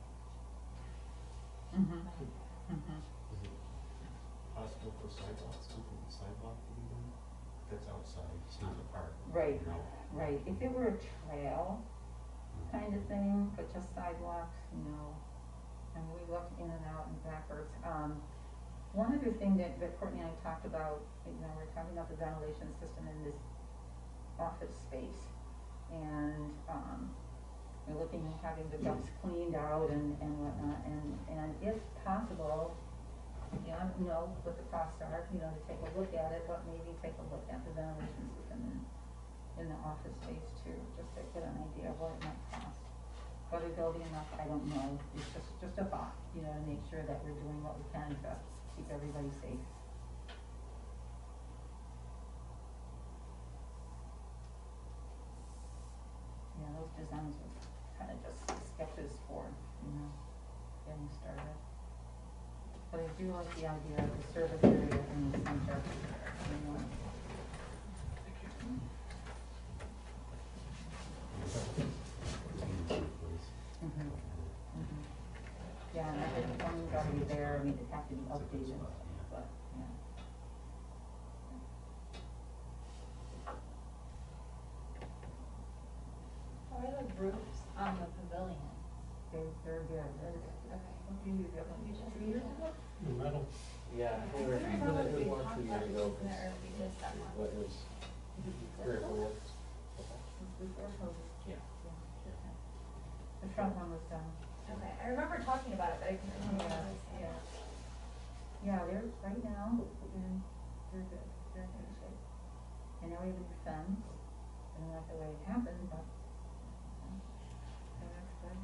Mm-hmm. Mm-hmm. Is it possible for sidewalks, something with sidewalk to be done? That's outside, it's not the park. Right. No. Right, if it were a trail kind of thing, but just sidewalks, no. And we looked in and out and backwards. Um, one other thing that, that Courtney and I talked about, you know, we're talking about the ventilation system in this office space. And, um, we're looking at having the ducts cleaned out and, and whatnot, and, and if possible, you know, I don't know what the costs are, you know, to take a look at it, but maybe take a look at the ventilation system in, in the office space too, just to get an idea of what it might cost. whether they'll be enough, I don't know, it's just, just a thought, you know, to make sure that we're doing what we can to keep everybody safe. Yeah, those designs were kind of just sketches for, you know, getting started. But I do like the idea of the service area in the center, you know. Mhm, mhm. Yeah, and I think the plumbing's already there, I mean, it have to be updated, but, yeah. How are the roofs on the pavilion? They, they're good, they're good. Okay. What do you get, one, two years ago? The metal. Yeah, I it was, couldn't it remember if was we one or talked two about years it ago. recently or if we just that one. But it was three or four. Since before COVID. Yeah. Yeah. The front one was done. Okay, I remember talking about it, but I couldn't remember what I was saying. Yeah. Yeah, they're, right now, they're, they're good, they're in good shape. I know we have a new fence, I don't like the way it happened, but, um, so that's good.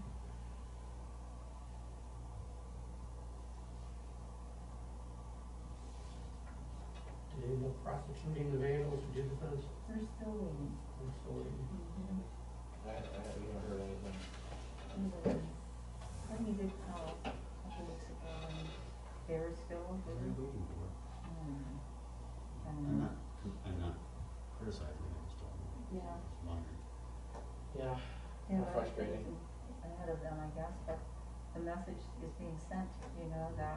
Did they end up prosecuting the vandals who did the fence? We're still waiting. I'm still waiting. Mhm. I, I haven't even heard anything. We're waiting. I think he did call a couple weeks ago in Bearsville, What are did you he? waiting for? Hmm. I don't I'm know. not, I'm not criticizing, I just don't know. Yeah. Just wondering. Yeah. Yeah, How but frustrating. ahead of them, I guess, but the message is being sent, you know, that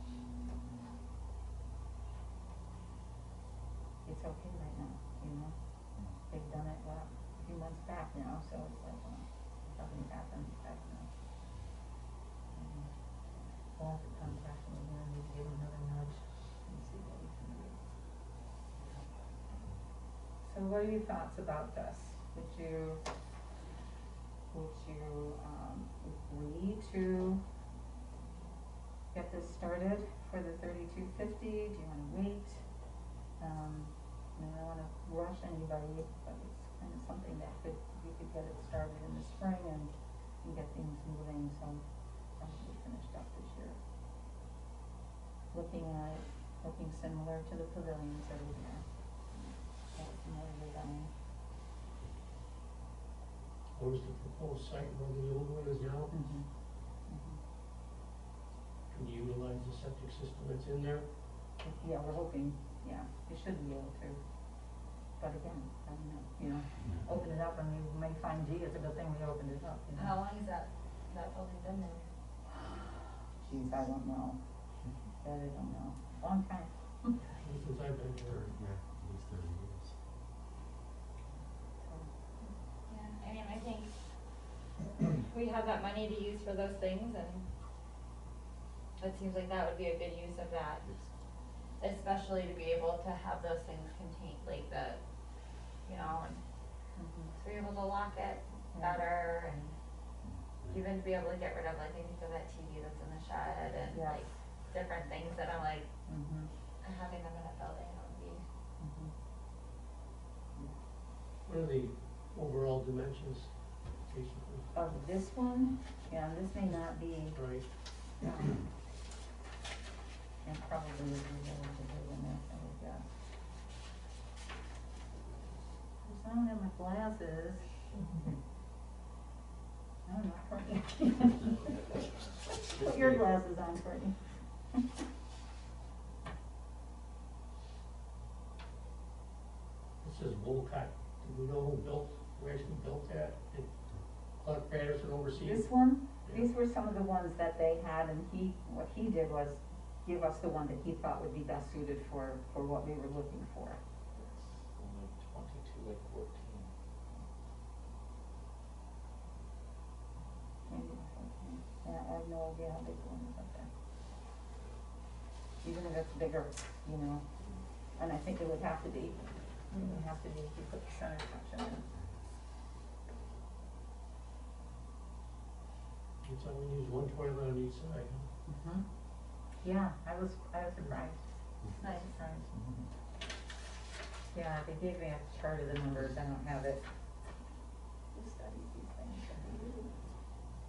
it's okay right now, you know? They've done it, what, a few months back now, so it's like, well, nothing's happened back now. Um, We'll have to contact them again, maybe give them another nudge and see what we can do. So what are your thoughts about this? Would you, would you, um, agree to get this started for the thirty-two fifty? Do you wanna wait? Um, I mean, I don't wanna rush anybody, but it's kind of something that could, we could get it started in the spring and, and get things moving, so probably finished up this year. Looking at it, looking similar to the pavilions over there. Got similar design. What was the proposed site where the old one is now? Mm-hmm. Mm-hmm. Can you utilize the septic system that's in there? Yeah, we're hoping, yeah, we should be able to. But again, I don't know, you know, open it up and we may find, gee, it's a good thing we opened it up, you know. How long has that, that building been there? Geez, I don't know. That I don't know. Long time. Since I've been here. Thirty, yeah, at least thirty years. So, Yeah, I mean, I think we have that money to use for those things and it seems like that would be a good use of that. Especially to be able to have those things contained, like the, you know, and mhm. to be able to lock it better and even to be able to get rid of, like, I think of that T V that's in the shed and Yes. like different things that I'm like, Mhm. having them in a building would be. Mhm. What are the overall dimensions, basically? Of this one, yeah, this may not be, Right. um, and probably would be able to do in this, I would guess. Of course, I don't have my glasses. I don't know, Courtney. Put your glasses on, Courtney. This is Wolcott. Do we know who built, who actually built that? Did Clark Patterson oversee? This one, these were some of the ones that they had, and he, what he did was give us the one that he thought would be best suited for, for what we were looking for. It's only twenty-two by fourteen. Maybe, okay. Yeah, I have no idea how big the one is up there. Even if it's bigger, you know, and I think it would have to be, it would have to be if you put the center section in. It's only use one toilet on each side. Mm-hmm. Yeah, I was, I was surprised. Nice. Surprised. Yeah, they gave me a chart of the numbers, I don't have it. Who studies these things?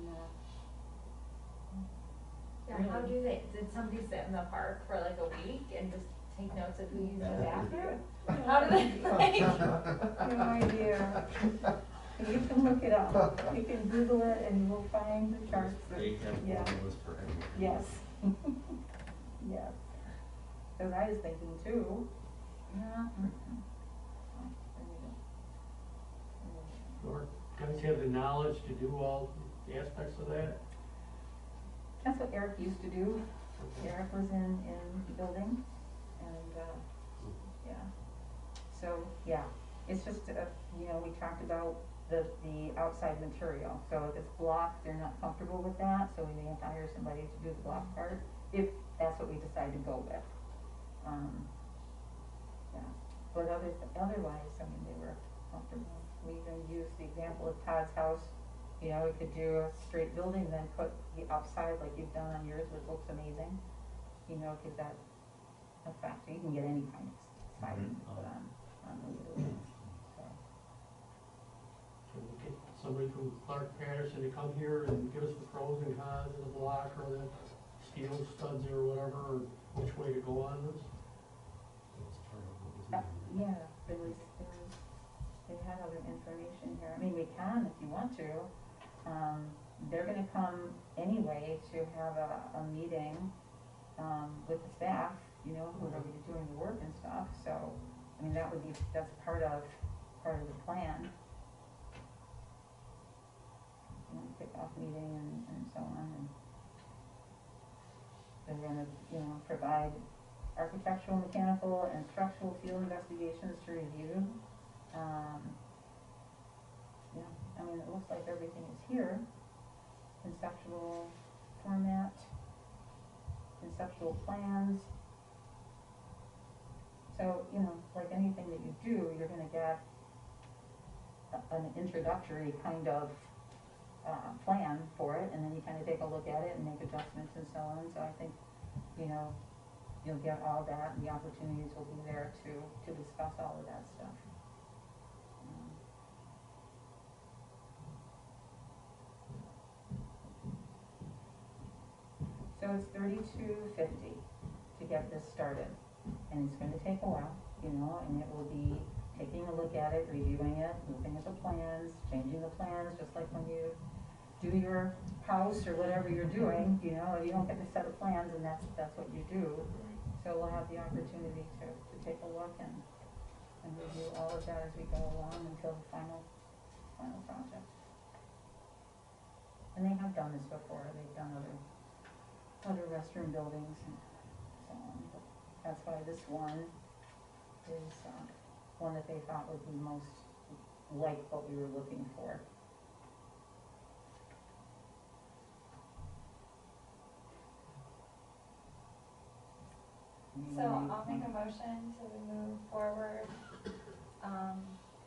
Yeah, how do they, did somebody sit in the park for like a week and just take notes of who used the bathroom? How do they, like? No idea. You can look it up, you can Google it and you will find the charts. that- They have yeah. one list for everything. Yes. Yes. Cause I was thinking too, yeah. mm-mm. Oh, there you go. There you Or guys have the knowledge to do all the aspects of that? go. That's what Eric used to do. Eric was in, in building and, uh, yeah. So, yeah, it's just, uh, you know, we talked about the, the outside material. So if it's block, they're not comfortable with that, so we may have to hire somebody to do the block part, if that's what we decide to go with. Um, yeah, but other, otherwise, I mean, they were comfortable. We even used the example of Todd's house. You know, we could do a straight building, then put the outside like you've done on yours, which looks amazing. You know, give that effect. You can get any kind of siding to put on, on those buildings, so. Can we get somebody from Clark Patterson to come here and give us the pros and cons of the block or the steel studs or whatever, or which way to go on this? That's part of what was Uh, in there. yeah, there was, there was, they had other information here. I mean, we can if you want to. Um, they're gonna come anyway to have a, a meeting, um, with the staff, you know, who are gonna be doing the work and stuff, so, I mean, that would be, that's part of, part of the plan. You know, kickoff meeting and, and so on, and they're gonna, you know, provide architectural, mechanical, and structural field investigations to review. Um, yeah, I mean, it looks like everything is here. Conceptual format, conceptual plans. So, you know, like anything that you do, you're gonna get a- an introductory kind of, uh, plan for it, and then you kinda take a look at it and make adjustments and so on, so I think, you know, you'll get all that, and the opportunities will be there to, to discuss all of that stuff. Um, So it's thirty-two fifty to get this started, and it's gonna take a while, you know, and it will be taking a look at it, reviewing it, looking at the plans, changing the plans, just like when you do your house or whatever you're doing, you know, you don't get a set of plans and that's, that's what you do. So we'll have the opportunity to, to take a look and, and review all of that as we go along until the final, final project. And they have done this before, they've done other, other restroom buildings and so on, but that's why this one is, uh, one that they thought would be most like what we were looking for. So I'll make a motion to move forward, um,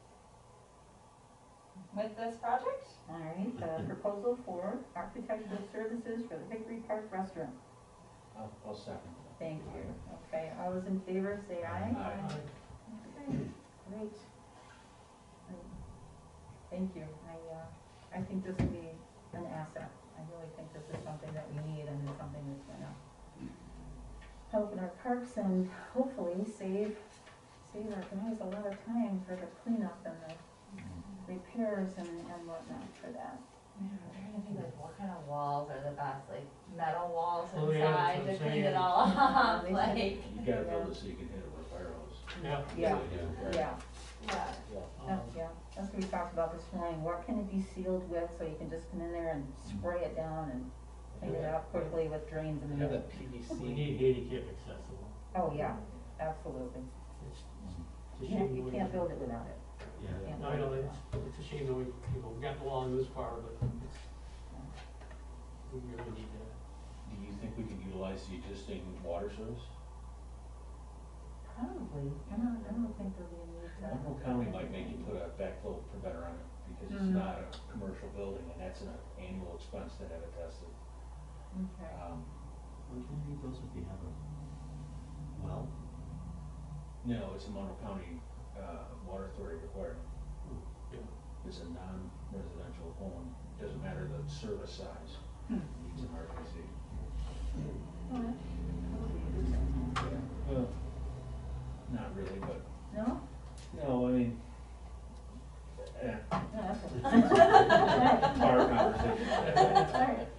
with this project. All right, the proposal for architectural services for the Hickory Park restroom. I'll, I'll second that. Thank you. Okay, all those in favor, say aye. Aye. Okay, great. Great. Thank you. I, uh, I think this will be an asset. I really think this is something that we need and it's something that's gonna help in our parks and hopefully save, save our guys a lot of time for the cleanup and the repairs and, and whatnot for that. I'm trying to think like what kind of walls are the best, like metal walls Oh, yeah, that's inside what to I'm clean saying. it all up, They said- like, You gotta build it so you can hit it with fire hose. Yeah. Yeah, Yeah. yeah. Yeah. Yeah. That's, yeah, that's what we talked about this morning, what can it be sealed with, so you can just come in there and spray it down and clean it out quickly with drains in the You have middle. that P V C. We need handicap accessible. Oh, yeah, absolutely. It's, it's a You shame. you we- can't build it without it. Yeah. Can't No, I know, build it it's, without it's a shame that we, you know, we got along this far, but it's, we really need that. Do you think we could utilize the existing water service? Probably, I don't, I don't think there'll be a need to. Monroe County might make you put a backflow preventer on it, because it's Mhm. not a commercial building, and that's an annual expense to have it tested. Okay. Um, Well, can you those if you have a well? no, it's a Monroe County, uh, Water Authority requirement. Yeah. It's a non-residential home, doesn't matter the service size, Hmm. needs an R P C. Well, that- that would be a good thing. Well, not really, but, No? no, I mean, eh, No, that's our okay. conversation. All right.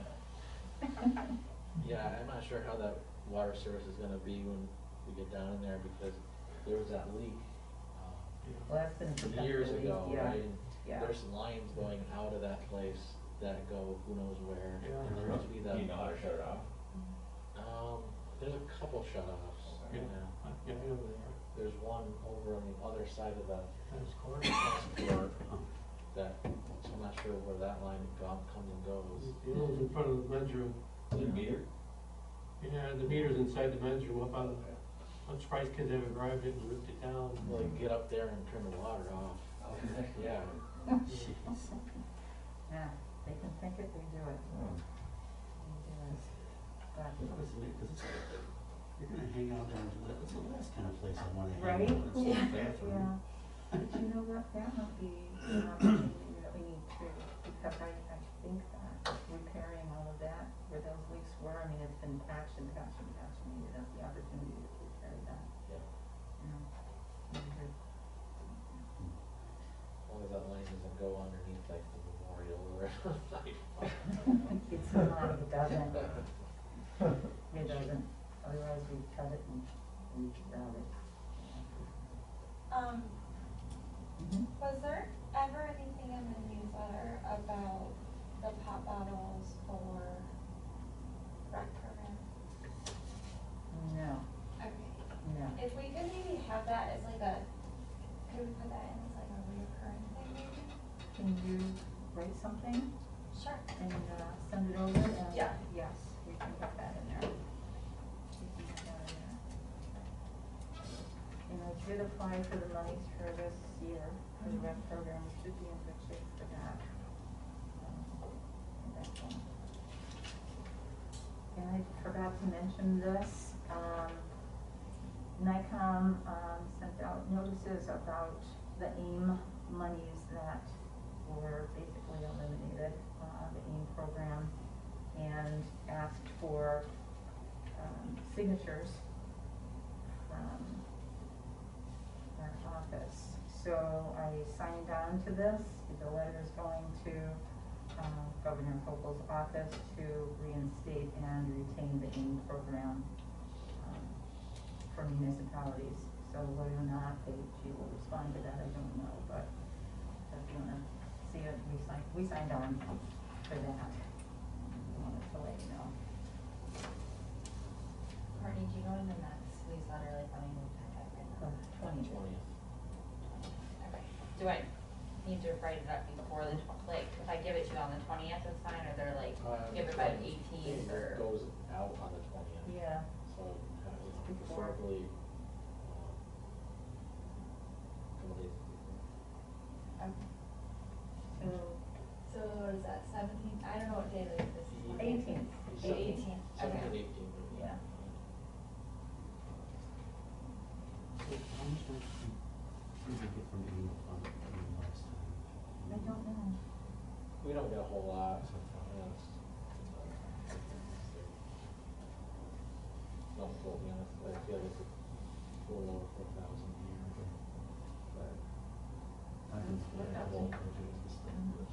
Yeah, I'm not sure how that water service is gonna be when we get down in there, because there was that leak, uh, Well, that's been protected, years ago, yeah, right? And yeah. there's lines going out of that place that go who knows where. Yeah. And there used to be Do you the, know how to shut it off? um, there's a couple shut-offs, Yeah. yeah. Yeah, I know where they are. There's one over on the other side of the Tennis court. court that, so I'm not sure where that line go- comes and goes. The one's in front of the men's room. Is it meter? Yeah, the meter's inside the men's room, up on, I'm surprised kids haven't grabbed it and ripped it down. Well, you get up there and turn the water off. Yeah. Jeez. Yeah, they can think it, they do it. They do it. But- Listen, because it's, you're gonna hang out there and do that, it's the last kind of place I wanna hang Right? out. It's Yeah. the bathroom. Yeah. But you know what, that might be an opportunity that we need to, because I, I think that repairing all of that, where those leaks were, I mean, it's been patched and patched and patched, we need the opportunity to repair that, Yeah. you know. Mhm. As long as that line doesn't go underneath like the memorial or whatever. It's not, it doesn't, it doesn't, otherwise we cut it and we route it. Um, Mhm. was there ever anything in the newsletter about the pop bottles for rec program? No, Okay. no. If we could maybe have that as like a, could we put that in as like a reoccurring thing maybe? Can you write something Sure. and, uh, send it over and? Yeah. Yes, we can put that in there. We can put that in there. And I did apply for the monies for this year, for the rec program, we should be in good shape for that. Um, that one. And I forgot to mention this, um, NICOM, um, sent out notices about the AIM monies that were basically eliminated, uh, the AIM program, and asked for, um, signatures from our office. So I signed on to this, the letter is going to, um, Governor Hochul's office to reinstate and retain the AIM program, um, for municipalities. So whether or not they, she will respond to that, I don't know, but if you wanna see it, we signed, we signed on for that. I wanted to let you know. Courtney, do you know when the next newsletter, like, I mean, The twentieth. Twentieth. okay, do I need to write it up before the, tw- like, if I give it to you on the twentieth, it's fine, or they're like, Uh, give it by the it eighteenth, or? goes out on the twentieth. Yeah. So, uh, you know, Before. preferably, um, couple days before. Okay. So So what is that, seventeenth, I don't know what day this is. eighteenth. Eighteenth, Seventeenth, okay. eighteenth. Yeah. So how much did you, did you get from AIM on, on last time? I don't know. We don't get a whole lot, so, yeah, it's, uh, don't quote me on it, but I feel like it's a little over four thousand a year, but. I don't know, What I else? won't go through this thing, but.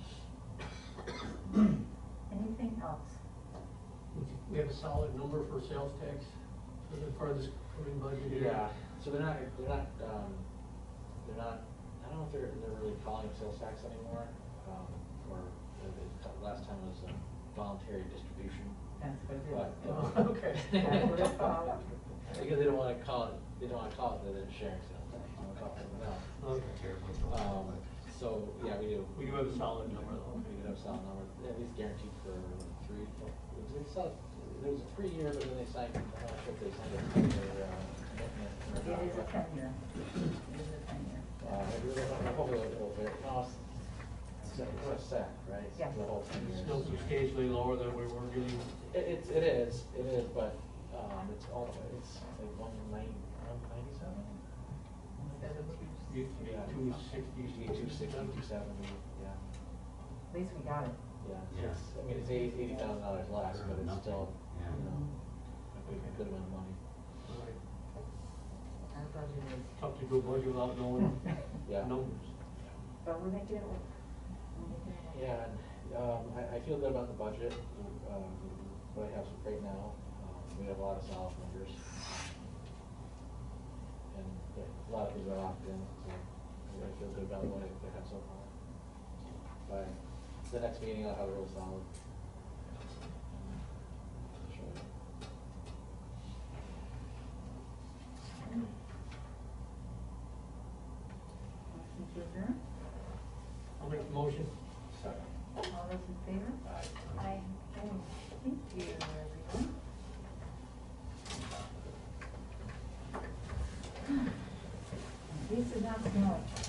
Anything else? We have a solid number for sales tax for the, for this coming budget year. Yeah, so they're not, they're not, um, they're not, I don't know if they're, they're really calling it sales tax anymore, um, or, uh, the, last time was a voluntary distribution. That's what it But, is. uh, Okay. That's what it's called. Because they don't wanna call it, they don't wanna call it the sharing sales tax, they wanna call it something else. Okay. Um, so, yeah, we do. We do have a solid number though. We do have a solid number, at least guaranteed for three, four, it was, it's not- it was a three year, but then they signed, I'm not sure if they signed a ten-year, uh, commitment or It not. is a but, ten-year. It is a ten-year. Uh, it really, hopefully it'll, it'll, no, it's, it's a, it's a set, right? It's Yes. The whole ten years. Still substantially lower than we were getting. It, it's, it is, it is, but, um, it's all, it's like one ninety, one ninety-seven? Used to be Yeah. two sixty. Used to be two sixty, two seventy, yeah. At least we got it. Yeah, so Yeah. it's, I mean, it's eighty, eighty thousand dollars less, but it's Nothing. still, Yeah. you know, a good, a good amount of money. Right. Our budget is, Tough to do a budget without knowing Yeah. numbers. but we're making it work. We're making it work. Yeah, and, um, I, I feel good about the budget, um, what I have right now, um, we have a lot of solid numbers. And yeah, a lot of things are locked in, so I feel good about what I I have so far. By the next meeting, I'll have it real solid. Show you. Motion to adjourn, I'll make the motion. Second. all those in favor? Aye. I, Okay, thank you, everyone. This is not snowing.